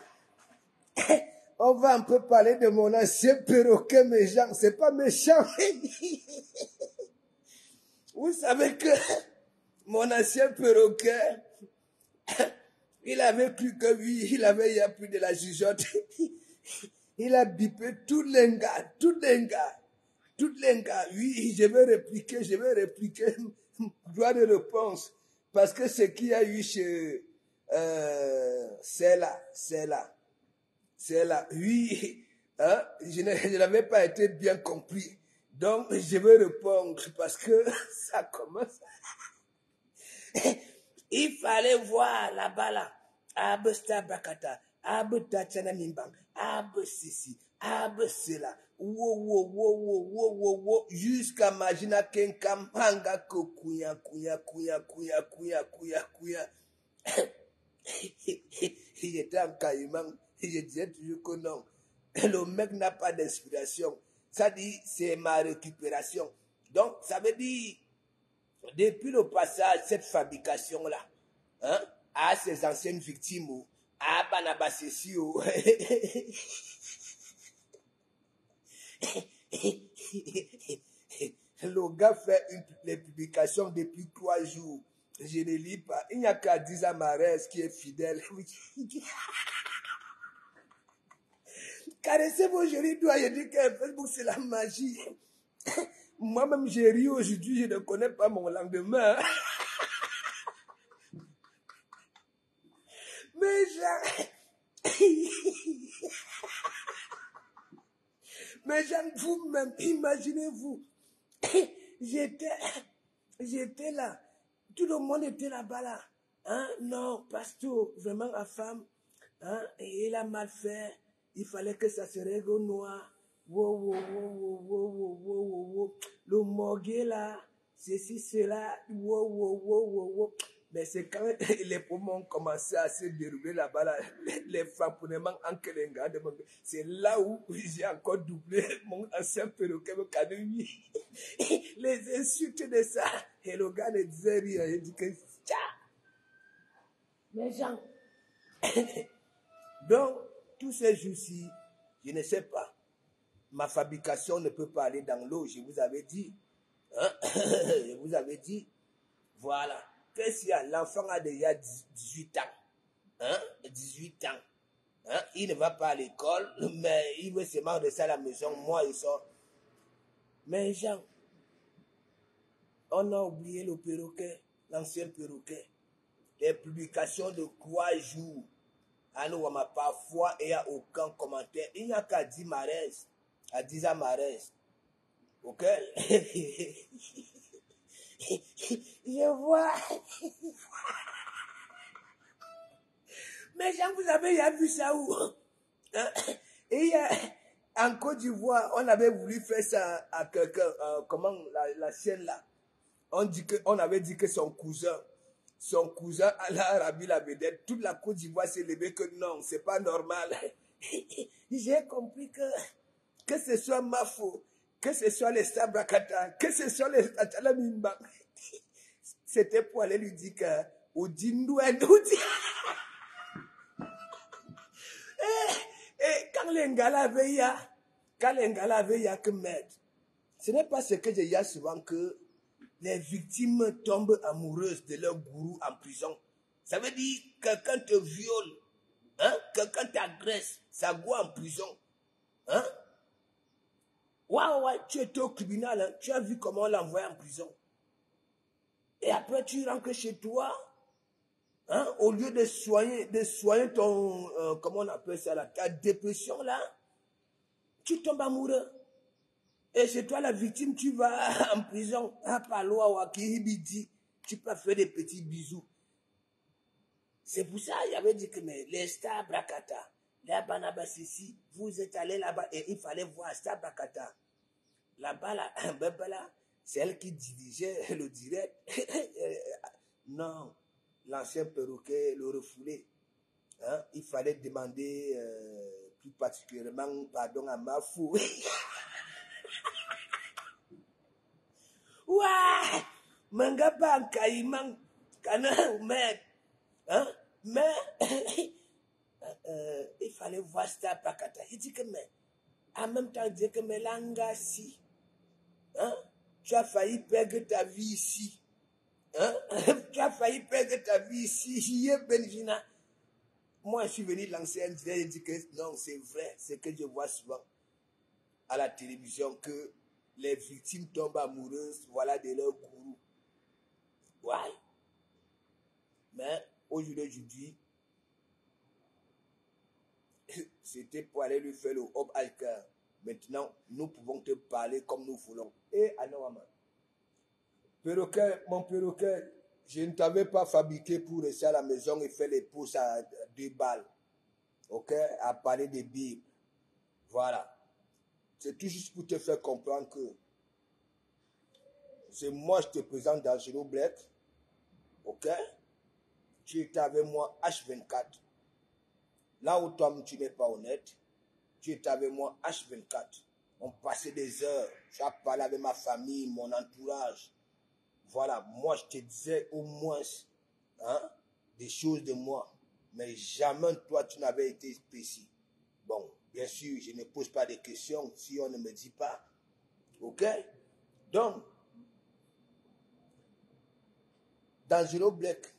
On va un peu parler de mon ancien perroquet, mes gens. C'est pas méchant. Vous savez que mon ancien perroquet, il avait plus que lui. Il avait y a plus de la jugeote. Il a bipé tous les gars. Oui, je vais répliquer. Droit de réponse. Parce que ce qu'il y a eu chez... c'est là. Oui, hein, je n'avais pas été bien compris. Donc, je vais répondre parce que ça commence. Il fallait voir là-bas là. Abesta Bakata, Abeta Tchanamimbang, Abesisi, Abesela, wo, jusqu'à Majina Kenkam, Hanga Kokuya. Il était en caïman, je disais toujours que non. Le mec n'a pas d'inspiration. Ça dit, c'est ma récupération. Donc, ça veut dire, depuis le passage, cette fabrication-là, hein, à ces anciennes victimes, à Banabasesio, le gars fait les publications depuis 3 jours. Je ne lis pas. Il n'y a qu'à Diza Marès qui est fidèle. Caressez vos jolis doigts, je dis que Facebook c'est la magie. Moi-même j'ai ri aujourd'hui, je ne connais pas mon lendemain. Mais j'aime vous-même, imaginez-vous. J'étais là. Tout le monde était là-bas là. Hein? Non, pasteur, vraiment la femme, hein? Et il a mal fait. Il fallait que ça se règle au noir. Wow. Le morgue là, ceci, cela. Wow. Mais c'est quand les poumons ont commencé à se dérouler là-bas, là, les frapponnements en Kelenga, c'est là où j'ai encore doublé mon ancien perroquet, les insultes de ça. Et le gars ne disait rien, il dit que tcha. Mais gens. Donc, tous ces jours-ci, je ne sais pas. Ma fabrication ne peut pas aller dans l'eau, je vous avais dit. Hein? Je vous avais dit. Voilà. Qu'est-ce qu'il y a? L'enfant a déjà 18 ans. Hein? 18 ans. Hein? Il ne va pas à l'école, mais il veut seulement rester à la maison. Moi, il sort. Mais Jean, on a oublié le perroquet, l'ancien perroquet. Les publications de 3 jours. À nous, parfois, il n'y a aucun commentaire. Il n'y a qu'à dire Marès. À Diza Marès. Ok? Je vois. Mais Jean, vous avez vu ça où? Et en Côte d'Ivoire, on avait voulu faire ça à quelqu'un, comment la chienne là. On avait dit que son cousin à l'Arabie la vedette, toute la Côte d'Ivoire s'est levée que non, c'est pas normal. J'ai compris que ce soit Mafo, que ce soit les Sabrakata, que ce soit les Atalamimba, c'était pour aller lui dire que et quand les Ngala avait que mettre, ce n'est pas ce que je dis souvent que les victimes tombent amoureuses de leur gourou en prison. Ça veut dire que quelqu'un te viole, hein, quelqu'un t'agresse, ça goûte en prison. Hein? Ouais, tu étais au tribunal, hein, tu as vu comment on l'envoie en prison. Et après tu rentres chez toi, Hein? Au lieu de soigner ton, comment on appelle ça là, ta dépression là, tu tombes amoureux. Et c'est toi la victime, tu vas en prison, à Paloa ou à Kiribidi, tu peux faire des petits bisous. C'est pour ça qu'il avait dit que mais les Star Brakata, les Banabas ici, vous êtes allés là-bas et il fallait voir Star Brakata. Là-bas, là, c'est elle qui dirigeait le direct. Non, l'ancien perroquet le refoulé. Hein? Il fallait demander plus particulièrement pardon à Mafou. Ouais, manga pas caïman, canard, mec. Hein? Mais il fallait voir ça Pakata. Il dit que mais en même temps il dit que mais langa si, hein? Tu as failli perdre ta vie ici. Hein? Tu as failli perdre ta vie ici. J'y ai Benjina. Moi, je suis venu lancer un direct et dit que non, c'est vrai, c'est que je vois souvent à la télévision que les victimes tombent amoureuses, voilà, de leur gourou. Ouais. Mais aujourd'hui, c'était pour aller lui faire le hop alka. Maintenant, nous pouvons te parler comme nous voulons. Et Anawama, perroquet, mon perroquet, je ne t'avais pas fabriqué pour rester à la maison et faire les pouces à 2 balles. Ok? À parler des Bibles. Voilà. C'est tout juste pour te faire comprendre que c'est moi, je te présente Dangereux Black. Ok? Tu étais avec moi H24. Là où toi, tu n'es pas honnête, tu étais avec moi H24. On passait des heures. Tu as parlé avec ma famille, mon entourage. Voilà, moi, je te disais au moins hein, des choses de moi. Mais jamais toi, tu n'avais été précis. Bon, bien sûr, je ne pose pas de questions si on ne me dit pas. Ok? Donc, Dangereux Black,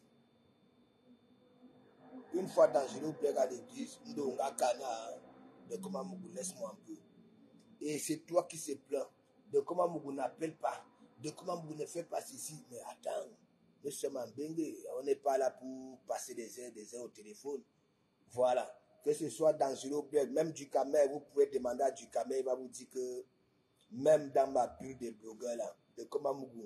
une fois Dangereux Black à l'église, Ndonga Kana, de comment Mougou, laisse-moi un peu. Et c'est toi qui se plains de comment Mougou n'appelle pas, de comment Mougou ne fait pas ceci. Mais attends, nous sommes en Bengue, on n'est pas là pour passer des heures au téléphone. Voilà. Que ce soit Dangereux Black, même du Camer, vous pouvez demander à du Camer, il va vous dire que même dans ma bulle de blogueurs là, de comment Mougou,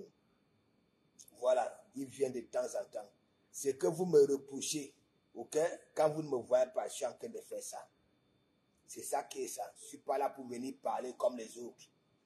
voilà, il vient de temps en temps. C'est que vous me reprochez, ok? Quand vous ne me voyez pas, je suis en train de faire ça. C'est ça qui est ça. Je ne suis pas là pour venir parler comme les autres.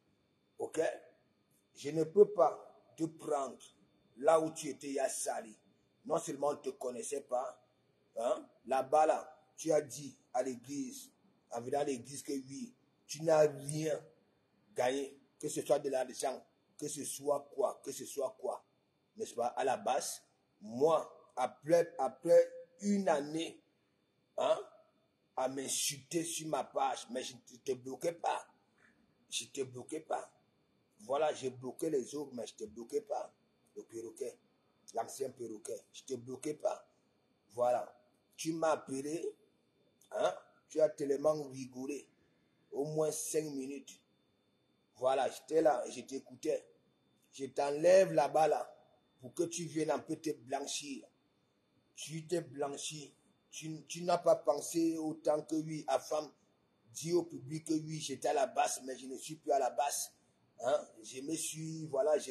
Ok? Je ne peux pas te prendre là où tu étais à Sali. Non seulement on ne te connaissait pas, hein? Là-bas, là, tu as dit à l'église, en venant à l'église que oui, tu n'as rien gagné, que ce soit de l'argent, que ce soit quoi, n'est-ce pas? À la base, moi, après une année, hein, à m'insulter sur ma page, mais je ne te bloquais pas. Je ne te bloquais pas. Voilà, j'ai bloqué les autres, mais je ne te bloquais pas. Le perroquet, l'ancien perroquet, je ne te bloquais pas. Voilà. Tu m'as appelé, hein? Tu as tellement rigolé. Au moins 5 minutes. Voilà, j'étais là et je t'écoutais. Je t'enlève là-bas, là, pour que tu viennes un peu te blanchir. Tu t'es blanchi. Tu n'as pas pensé autant que oui, à femme dit au public que oui, j'étais à la basse, mais je ne suis plus à la basse. Hein? Je me suis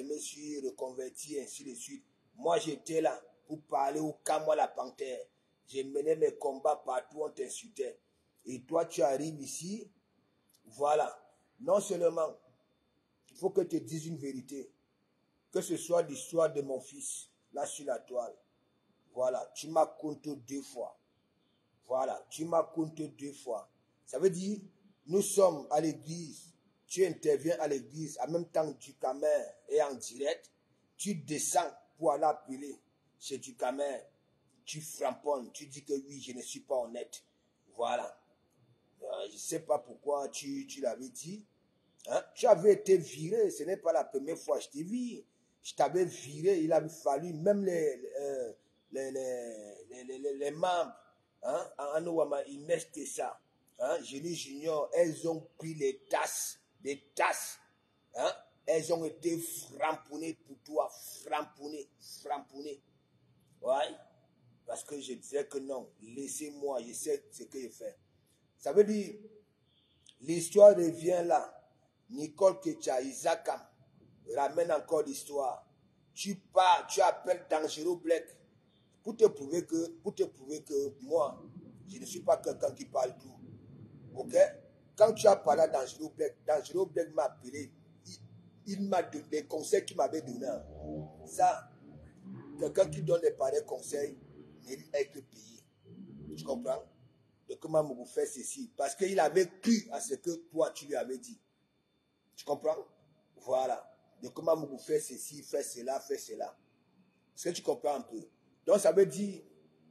reconverti, ainsi de suite. Moi, j'étais là pour parler au cas, moi, la panthère. J'ai mené mes combats partout, on t'insultait. Et toi, tu arrives ici, voilà. Non seulement, il faut que tu te dises une vérité, que ce soit l'histoire de mon fils, là sur la toile. Voilà, tu m'as compté 2 fois. Voilà, tu m'as compté 2 fois. Ça veut dire, nous sommes à l'église, tu interviens à l'église, en même temps que Ducamer est en direct, tu descends pour aller appeler chez Ducamer, tu framponnes, tu dis que oui, je ne suis pas honnête. Voilà. Je ne sais pas pourquoi tu l'avais dit. Hein? Tu avais été viré, ce n'est pas la première fois que je t'ai vu. Je t'avais viré, il avait fallu, même les membres, hein, en Ouama, ils mettent ça. Hein, Génie Junior, elles ont pris des tasses. Hein, elles ont été framponnées pour toi, framponnées. Ouais. Parce que je disais que non, laissez-moi, je sais ce que je fais. Ça veut dire, l'histoire revient là. Nicole Ketia, Isakam, ramène encore l'histoire. Tu pars, tu appelles Dangereux Black pour te prouver que moi, je ne suis pas quelqu'un qui parle tout. Ok? Quand tu as parlé à Dangereux Black m'a appelé. Il m'a donné des conseils qu'il m'avait donné. Ça, quelqu'un qui donne des pareils conseils mérite d'être payé. Tu comprends? De comment vous faire ceci. Parce qu'il avait cru à ce que toi, tu lui avais dit. Tu comprends? Voilà. De comment vous faire ceci, faire cela, faire cela. Est-ce que tu comprends un peu? Donc, ça veut dire,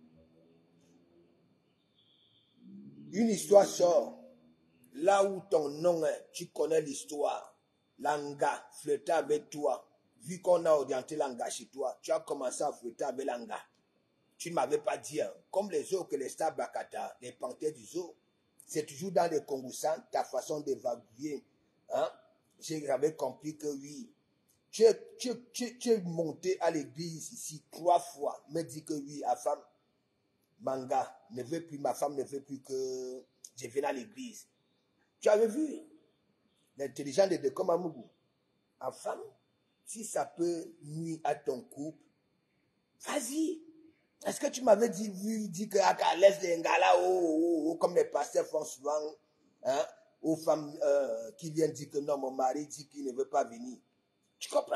une histoire sort. Là où ton nom est, tu connais l'histoire. L'anga, flirter avec toi. Vu qu'on a orienté l'anga chez toi, tu as commencé à flirter avec l'anga. Tu ne m'avais pas dit, hein, comme les autres, que les stars Bakata, les panthères du zoo, c'est toujours dans les Congoussans, ta façon d'évaluer. Hein? J'avais compris que oui. Tu es monté à l'église ici 3 fois, me dit que oui, ma femme, manga, ne veut plus, ma femme ne veut plus que je vienne à l'église. Tu avais vu l'intelligence de Komamougou. En femme, si ça peut nuire à ton couple, vas-y. Est-ce que tu m'avais dit que laisse les ngala comme les pasteurs font souvent, hein, aux femmes qui viennent dire que non, mon mari dit qu'il ne veut pas venir. Tu comprends?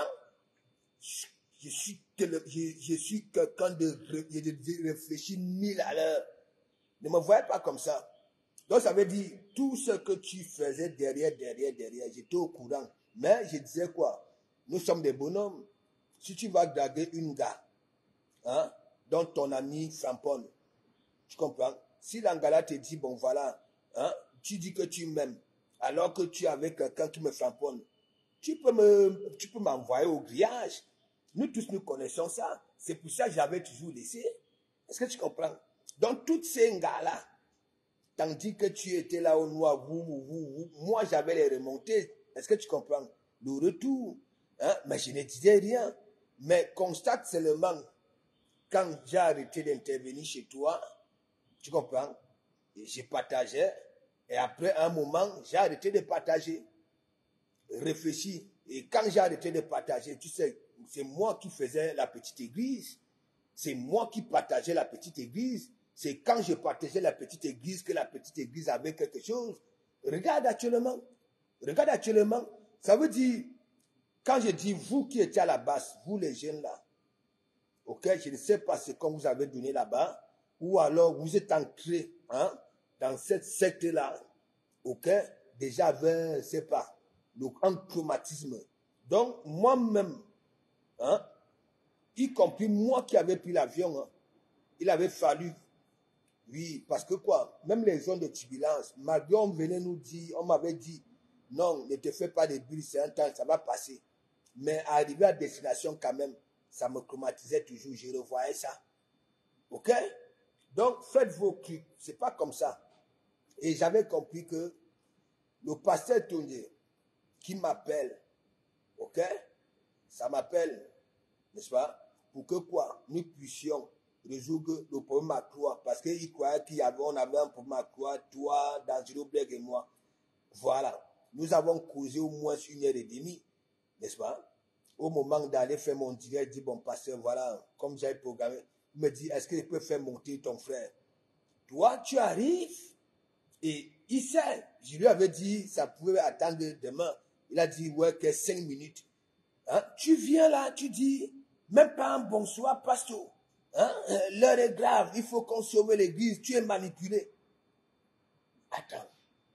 Je suis quelqu'un de réfléchir 1000 à l'heure. Ne me voyez pas comme ça. Donc ça veut dire, tout ce que tu faisais derrière, j'étais au courant. Mais je disais quoi? Nous sommes des bonhommes. Si tu vas draguer une gars, hein, dont ton ami framponne, tu comprends? Si l'angala te dit, bon voilà, hein, tu dis que tu m'aimes, alors que tu es avec quelqu'un qui me framponne, tu peux m'envoyer au grillage. Nous tous, nous connaissons ça. C'est pour ça que j'avais toujours laissé. Est-ce que tu comprends? Donc, toutes ces gars-là, tandis que tu étais là au noir, moi, j'avais les remontées. Est-ce que tu comprends? Le retour. Hein? Mais je ne disais rien. Mais constate seulement, quand j'ai arrêté d'intervenir chez toi, tu comprends? Et j'ai partagé. Et après un moment, j'ai arrêté de partager. Réfléchis. Et quand j'ai arrêté de partager, tu sais, c'est moi qui faisais la petite église. C'est moi qui partageais la petite église. C'est quand je partageais la petite église que la petite église avait quelque chose. Regarde actuellement. Ça veut dire, quand je dis vous qui étiez à la base, vous les jeunes là, ok, je ne sais pas ce qu'on vous avez donné là-bas, ou alors vous êtes entrés, hein, dans cette secte-là, ok, déjà avec, je ne sais pas, un traumatisme. Donc, moi-même, hein, y compris moi qui avais pris l'avion, hein, il avait fallu, oui, parce que quoi, même les zones de turbulence, malgré on venait nous dire, on m'avait dit, non, ne te fais pas de bulles, c'est un temps, ça va passer. Mais arrivé à destination quand même, ça me traumatisait toujours, je revoyais ça. Ok? Donc, faites vos trucs, c'est pas comme ça. Et j'avais compris que le pasteur Tournier, qui m'appelle, ok? Ça m'appelle, n'est-ce pas? Pour que quoi? Nous puissions résoudre le problème à toi. Parce qu'il croyait qu'on avait un problème à toi, Dangereux Black et moi. Voilà. Nous avons causé au moins 1h30, n'est-ce pas? Au moment d'aller faire mon direct, il dit, bon, pasteur, voilà, comme j'avais programmé, il me dit, est-ce que je peux faire monter ton frère? Toi, tu arrives, et il sait, je lui avais dit, ça pouvait attendre demain. Il a dit, ouais, que 5 minutes. Hein? Tu viens là, tu dis, même pas un bonsoir, pasteur. Hein? L'heure est grave, il faut qu'on sauve l'église, tu es manipulé. Attends.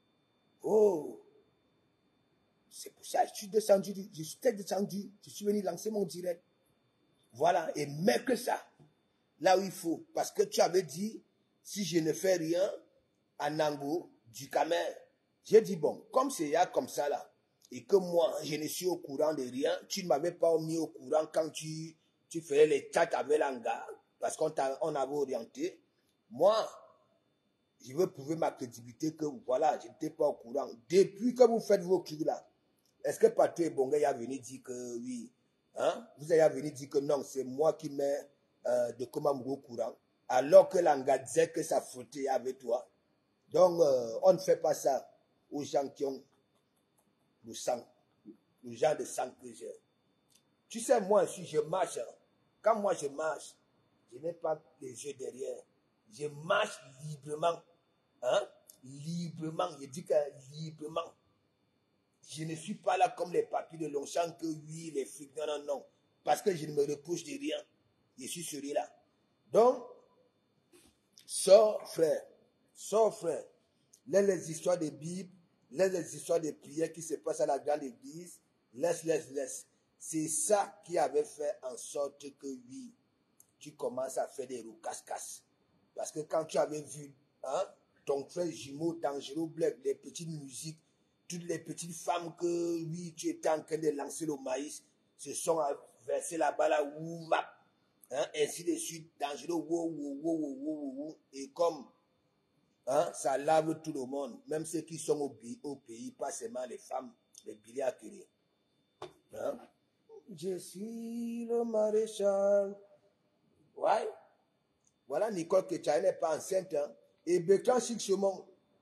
Oh. C'est pour ça que je suis descendu, je suis venu lancer mon direct. Voilà, et mets que ça, là où il faut. Parce que tu avais dit, si je ne fais rien, à Nango, du Camer, j'ai dit, bon, comme c'est comme ça là, et que moi, je ne suis au courant de rien, tu ne m'avais pas mis au courant quand tu faisais les chats avec l'anga, parce qu'on avait orienté. Moi, je veux prouver ma crédibilité que, voilà, je n'étais pas au courant. Depuis que vous faites vos trucs là, est-ce que Patrick Bonga est venu dire que oui, hein? Vous avez venu dire que non, c'est moi qui mets de Komamougou au courant. alors que l'anga disait que ça frottait avec toi. Donc, on ne fait pas ça aux gens qui ont le sang, le genre de sang que j'ai. Tu sais, moi, si je marche, quand moi je marche, je n'ai pas les yeux derrière. Je marche librement. Hein? Librement. Je dis que librement. Je ne suis pas là comme les papiers de Longchamp que oui, les flics. Non, non, non. Parce que je ne me reproche de rien. Je suis celui-là. Donc, sors, frère. Sors, frère. Laisse les histoires de Bible, laisse les histoires de prières qui se passent à la grande église. Laisse. C'est ça qui avait fait en sorte que oui, tu commences à faire des roucasse-casse. Parce que quand tu avais vu hein, ton frère jumeau Dangereux Black, les petites musiques, toutes les petites femmes que oui, tu étais en train de lancer le maïs, se sont versées là-bas là, hein, ainsi de suite, Dangereux, et comme hein, ça lave tout le monde, même ceux qui sont au pays, pas seulement les femmes, les billets à tirer. Hein? Je suis le maréchal. Ouais. Voilà Nicole Ketchaï n'est pas enceinte. Hein? Et Bertrand Chixemont,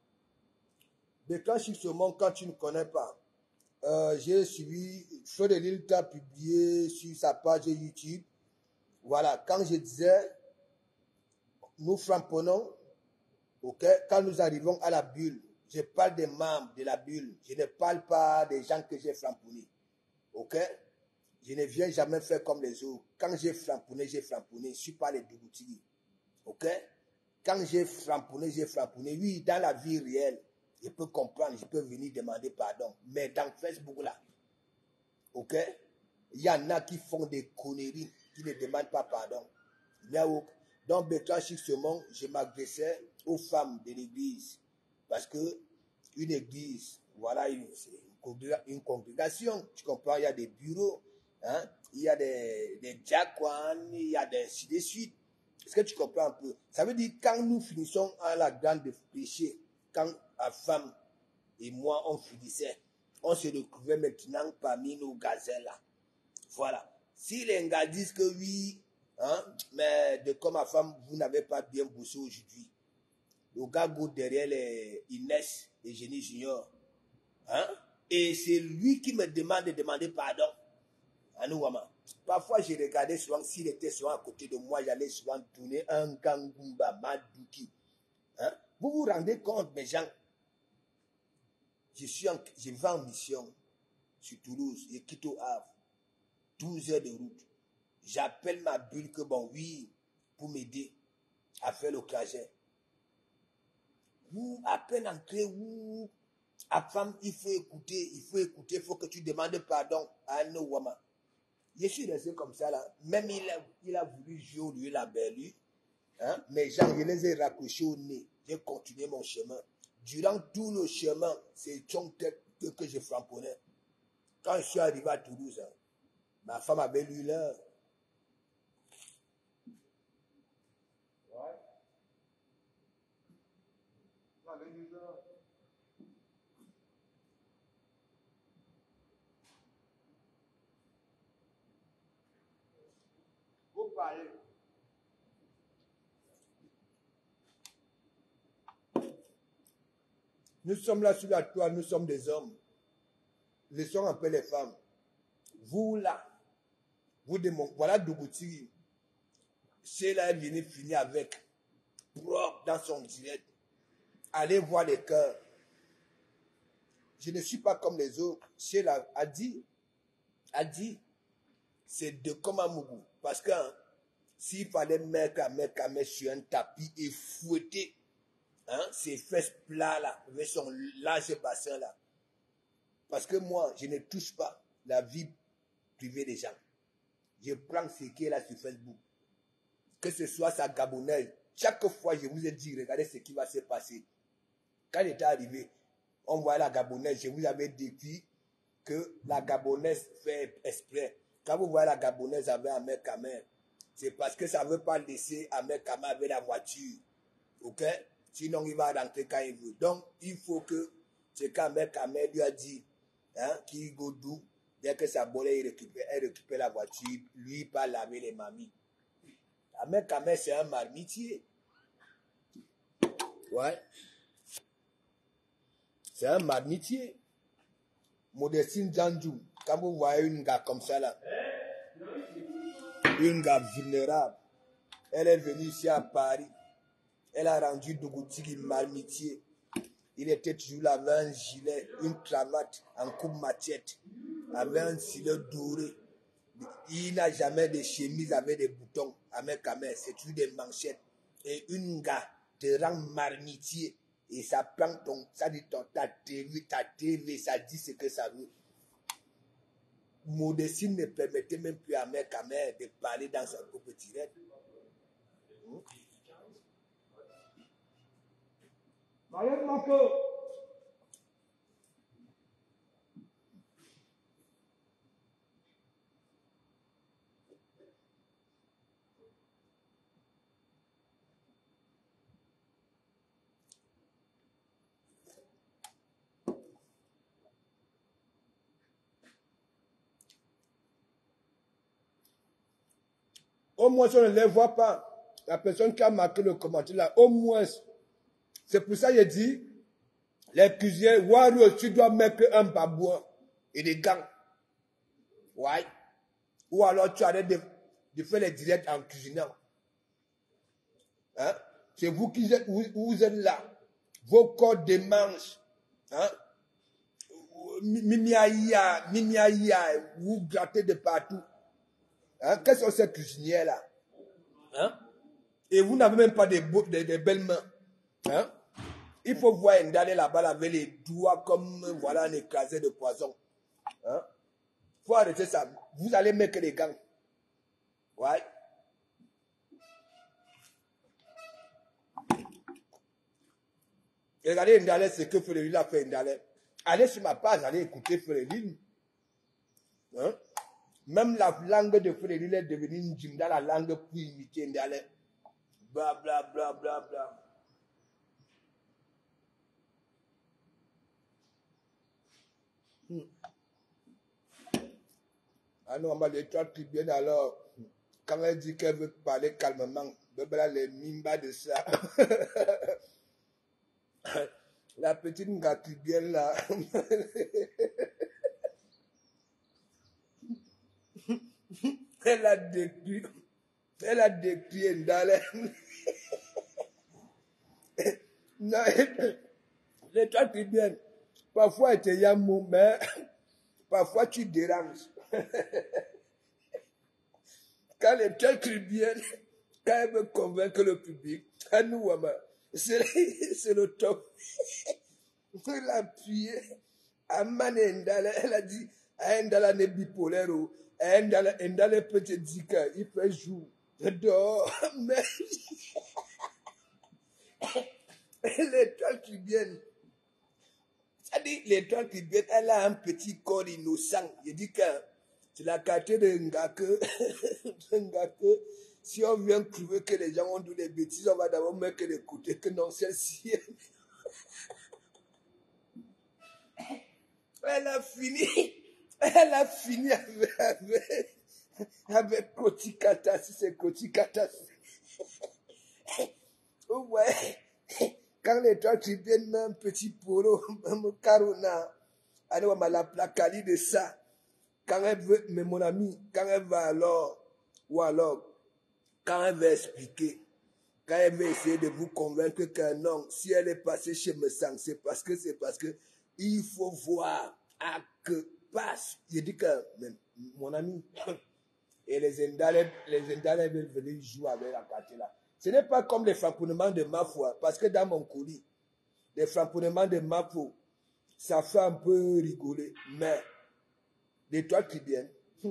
quand tu ne connais pas, j'ai suivi, Feu de Lille t'a publié sur sa page YouTube. Voilà, quand je disais, nous frapponnons, ok, quand nous arrivons à la bulle, je parle des membres de la bulle, je ne parle pas des gens que j'ai frapponnés. Ok? Je ne viens jamais faire comme les autres. Quand j'ai frapponné, je ne suis pas les Dougoutigui. Ok? Quand j'ai frapponné. Oui, dans la vie réelle, je peux comprendre, je peux venir demander pardon. Mais dans Facebook là, ok? Il y en a qui font des conneries, qui ne demandent pas pardon. Donc, Bertrand Chixemont, je m'adressais aux femmes de l'église. Parce que une église, voilà, une congrégation, tu comprends, il y a des bureaux, hein, il y a des diacones, il y a ainsi de suite. Est-ce que tu comprends un peu? Ça veut dire quand nous finissons à la grande de péché, quand la femme et moi on finissait, on se retrouvait maintenant parmi nos gazelles là. Voilà. Si les gars disent que oui, hein, mais de comme ma femme, vous n'avez pas bien bossé aujourd'hui. Le gars go derrière les Inès et Génie Junior. Hein? Et c'est lui qui me demande de demander pardon. Anouama. Parfois, j'ai regardé souvent, s'il était souvent à côté de moi, j'allais souvent tourner un Gangumba Madouki. Hein? Vous vous rendez compte, mes gens? Je vais en mission sur Toulouse, et quitte au Havre. 12 heures de route. J'appelle ma bulle que bon, oui, pour m'aider à faire le trajet. Ou à peine entré, ou à femme, il faut écouter, il faut que tu demandes pardon à un woman. Je suis resté comme ça là. Même il a voulu jouer au lieu la belle, hein? Mais je les ai raccrochés au nez. J'ai continué mon chemin. Durant tout le chemin, c'est son tête que je frapponnais. Quand je suis arrivé à Toulouse, hein, ma femme avait lu l'heure. Ouais. Elle avait lu l'heure. Vous parlez. Nous sommes là sur la toile, nous sommes des hommes. Laissons un peu les femmes. Vous là, vous démontrez, voilà Dougouti. C'est là, elle vient finir avec, propre dans son direct. Allez voir les cœurs. Je ne suis pas comme les autres. C'est là, a dit, c'est de comme un mougou. Parce que hein, s'il fallait mettre sur un tapis et fouetter hein, ses fesses plats là, avec son large bassin là. Parce que moi, je ne touche pas la vie privée des gens. Je prends ce qui est là sur Facebook. Que ce soit sa gabonaise. Chaque fois, je vous ai dit, regardez ce qui va se passer. Quand il était arrivé, on voit la gabonaise. Je vous avais dit que la gabonaise fait exprès. Quand vous voyez la gabonaise avec Ahmed Kamer, c'est parce que ça ne veut pas laisser Ahmed Kamer avec la voiture. Ok? Sinon, il va rentrer quand il veut. Donc, il faut que c'est quand Ahmed Kamer lui a dit hein, qu'il go doux. Dès que sa bolée, elle récupère la voiture. Lui, il part laver les mamies. Ahmed Kamel, c'est un marmitier. Ouais. C'est un marmitier. Modestine Djandjou, quand vous voyez une gars comme ça là, une gars vulnérable, elle est venue ici à Paris, elle a rendu Dougoutigi marmitier. Il était toujours là avec un gilet, une cravate en coupe matiette, avec un gilet doré. Il n'a jamais de chemise avec des boutons, avec Kamel, c'est toujours des manchettes. Et une gars te rend marmitier. Et ça prend ça dit ta TV, ça dit ce que ça veut. Modestine ne permettait même plus à Mère Kamel de parler dans son couple direct. Au moins, on ne les voit pas. La personne qui a marqué le commentaire là, au moins, c'est pour ça que j'ai dit, les cuisiniers, Wario, tu dois mettre un babouin et des gants. Ouais. Ou alors tu arrêtes de faire les directs en cuisinant. Hein? C'est vous qui êtes, vous êtes là. Vos corps démangent. Hein? Mimiaïa, vous grattez de partout. Hein? Quels sont ces cuisiniers-là? Hein? Et vous n'avez même pas de belles mains. Hein? Il faut voir Ndale là-bas avec les doigts comme voilà un écrasé de poison. Hein? Faut arrêter ça. Vous allez mettre les gants. Ouais. Regardez Ndale, ce que Frédéric a fait Ndale. Allez sur ma page, allez écouter Frédéric. Hein? Même la langue de Frédéric est devenue une jimda, la langue pour imiter Ndale. Bla bla bla bla bla. Ah non, mais les trois qui viennent alors, quand elle dit qu'elle veut parler calmement, ben les mimba de ça. La petite nga qui vient là. Elle a décrit Ndale. Non, les trois qui viennent, parfois tu es yamou, mais parfois tu déranges. Quand les trois qui viennent, quand elle veut convaincre le public, à nous, c'est le top. Elle a appuyé à Mané Ndale, elle a dit, Ndale n'est bipolaire, Ndale peut te dire qu'il fait jour, dehors, mais les trois qui viennent, c'est-à-dire les trois qui viennent, elle a un petit corps innocent. Je dis que c'est la quartier de Ngake, si on vient trouver que les gens ont dit des bêtises, on va d'abord mettre les côtés que non, celle-ci. Elle a fini avec Kotikata, si c'est Kotikata. Ouais, quand les trois qui viennent, un petit polo, un carona, alors on la placali de ça. Quand elle veut, mais mon ami, quand elle va alors, ou alors, quand elle va expliquer, quand elle va essayer de vous convaincre que non, si elle est passée chez Messang, c'est parce que il faut voir à que passe. Je dis que, mon ami, et les Ndale veulent venir jouer avec la quartier là. Ce n'est pas comme les framponnements de Mafou, parce que dans mon colis, les framponnements de Mafou, ça fait un peu rigoler, mais les trois qui viennent,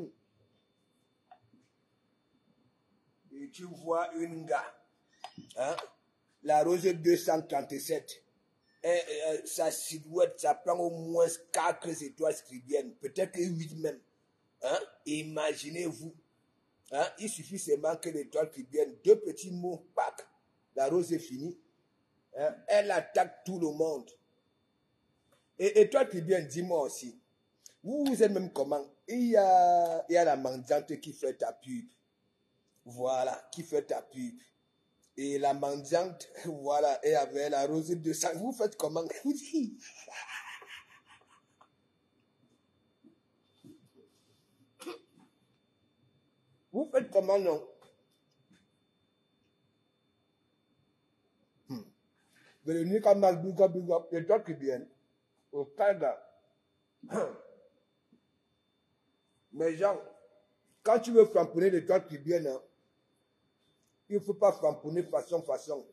et tu vois une gars, hein, la rose 237, sa silhouette, ça prend au moins 4 étoiles scribiennes, peut-être 8 même. Hein? Imaginez-vous. Hein? Il suffit seulement que l'étoile qui vienne, 2 petits mots, pack, la rose est finie. Hein? Elle attaque tout le monde. Et toi qui viens, dis-moi aussi, vous êtes même comment? Il y a la mendiante qui fait ta pub. Voilà, qui fait ta pub. Et la mendiante, voilà, et avec la rose de sang. Vous faites comment? Vous faites comment, non? Véronique a mal, big up, et toi qui viens au Canada. Mais genre, quand tu veux framponner les toi qui viennent, hein, il ne faut pas framponner façon.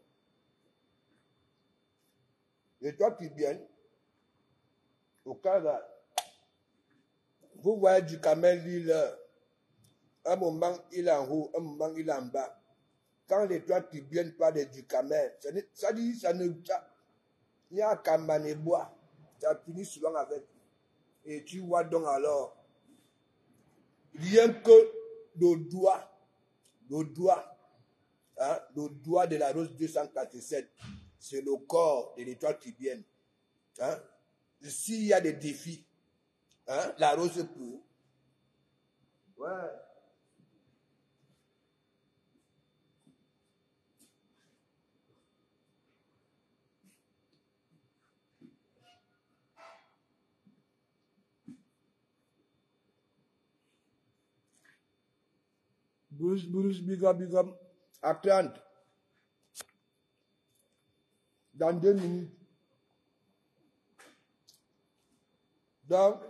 Les toi qui viennent au Canada, vous voyez du camel, un moment il est en haut, un moment il est en bas. Quand les toits qui viennent pas du camel, ça dit, il y a un camane bois, ça finit souvent avec. Et tu vois donc alors, rien que le doigt de la rose 247, c'est le corps de l'étoile qui vient. Hein? S'il y a des défis, hein, la rose peut. Ouais. Bruce, big up. Attends. Dans 2 minutes. Donc,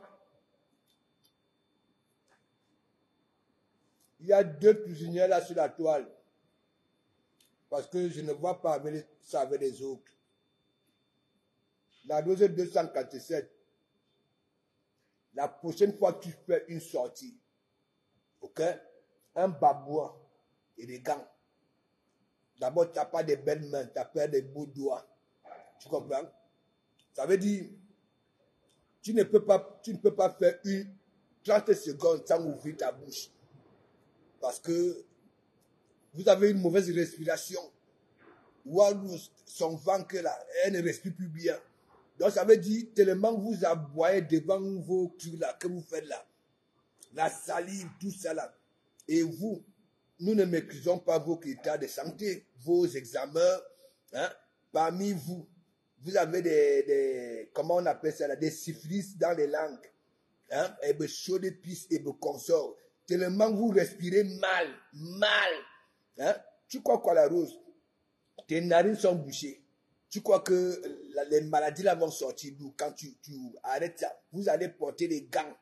il y a 2 prisonniers là sur la toile. Parce que je ne vois pas ça avec les autres. La dose 247. La prochaine fois que tu fais une sortie, ok? Un babouin et des gants. D'abord, tu n'as pas de belles mains, tu as pas des beaux doigts. Tu comprends? Ça veut dire, tu ne peux pas faire 30 secondes sans ouvrir ta bouche. Parce que vous avez une mauvaise respiration. Ou son ventre là, elle ne respire plus bien. Donc ça veut dire, tellement vous aboyez devant vos trucs là, que vous faites là. La salive, tout ça là. Et vous, nous ne maîtrisons pas vos critères de santé, vos examens. Hein? Parmi vous, vous avez des comment on appelle ça là, des syphilis dans les langues. Hein? Et be chaud de pisse et be consort. Tellement vous respirez mal. Hein? Tu crois quoi la rose? Tes narines sont bouchées. Tu crois que les maladies là vont sortir d'où? Quand tu arrêtes ça, vous allez porter des gants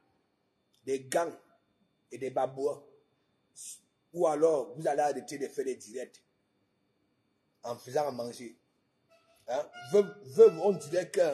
et des babouins. Ou alors, vous allez arrêter de faire des directs en faisant à manger. Hein? Veuve, on dirait que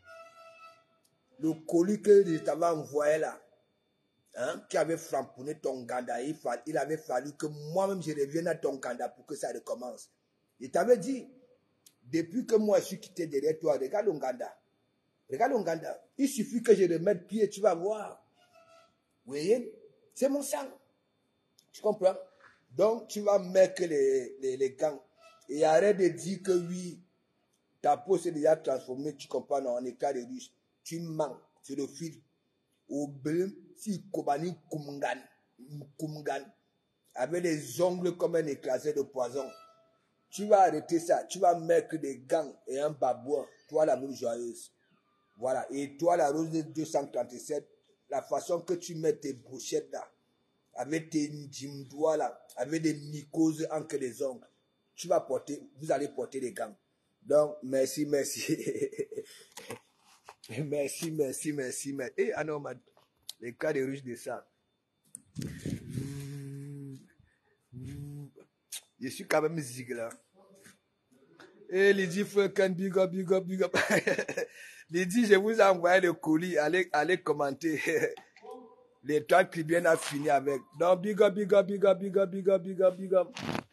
le colis que je t'avais envoyé là, hein, qui avait framponné ton ganda, il avait fallu que moi-même je revienne à ton ganda pour que ça recommence. Je t'avais dit, depuis que moi je suis quitté derrière toi, regarde l'Onganda. Il suffit que je remette pied, tu vas voir. Vous voyez? C'est mon sang. Tu comprends? Donc, tu vas mettre les gants. Et arrête de dire que oui, ta peau s'est déjà transformée, tu comprends, en éclat de ruche. Tu mens. C'est le fil. Au bleu, si Kobani Kumgan, avec des ongles comme un écrasé de poison. Tu vas arrêter ça. Tu vas mettre des gants et un babouin. Toi, la même joyeuse. Voilà. Et toi, la rose de 237, la façon que tu mets tes brochettes là, avec tes doigts là, avec des mycoses entre les ongles, vous allez porter des gants. Donc, merci. merci. Et ah non, les cas de ruche de ça. Je suis quand même zig là. Et Lydie Fulken, big up. Lydie, je vous ai envoyé le colis, allez commenter. Les temps qui viennent à finir avec. Donc, big up.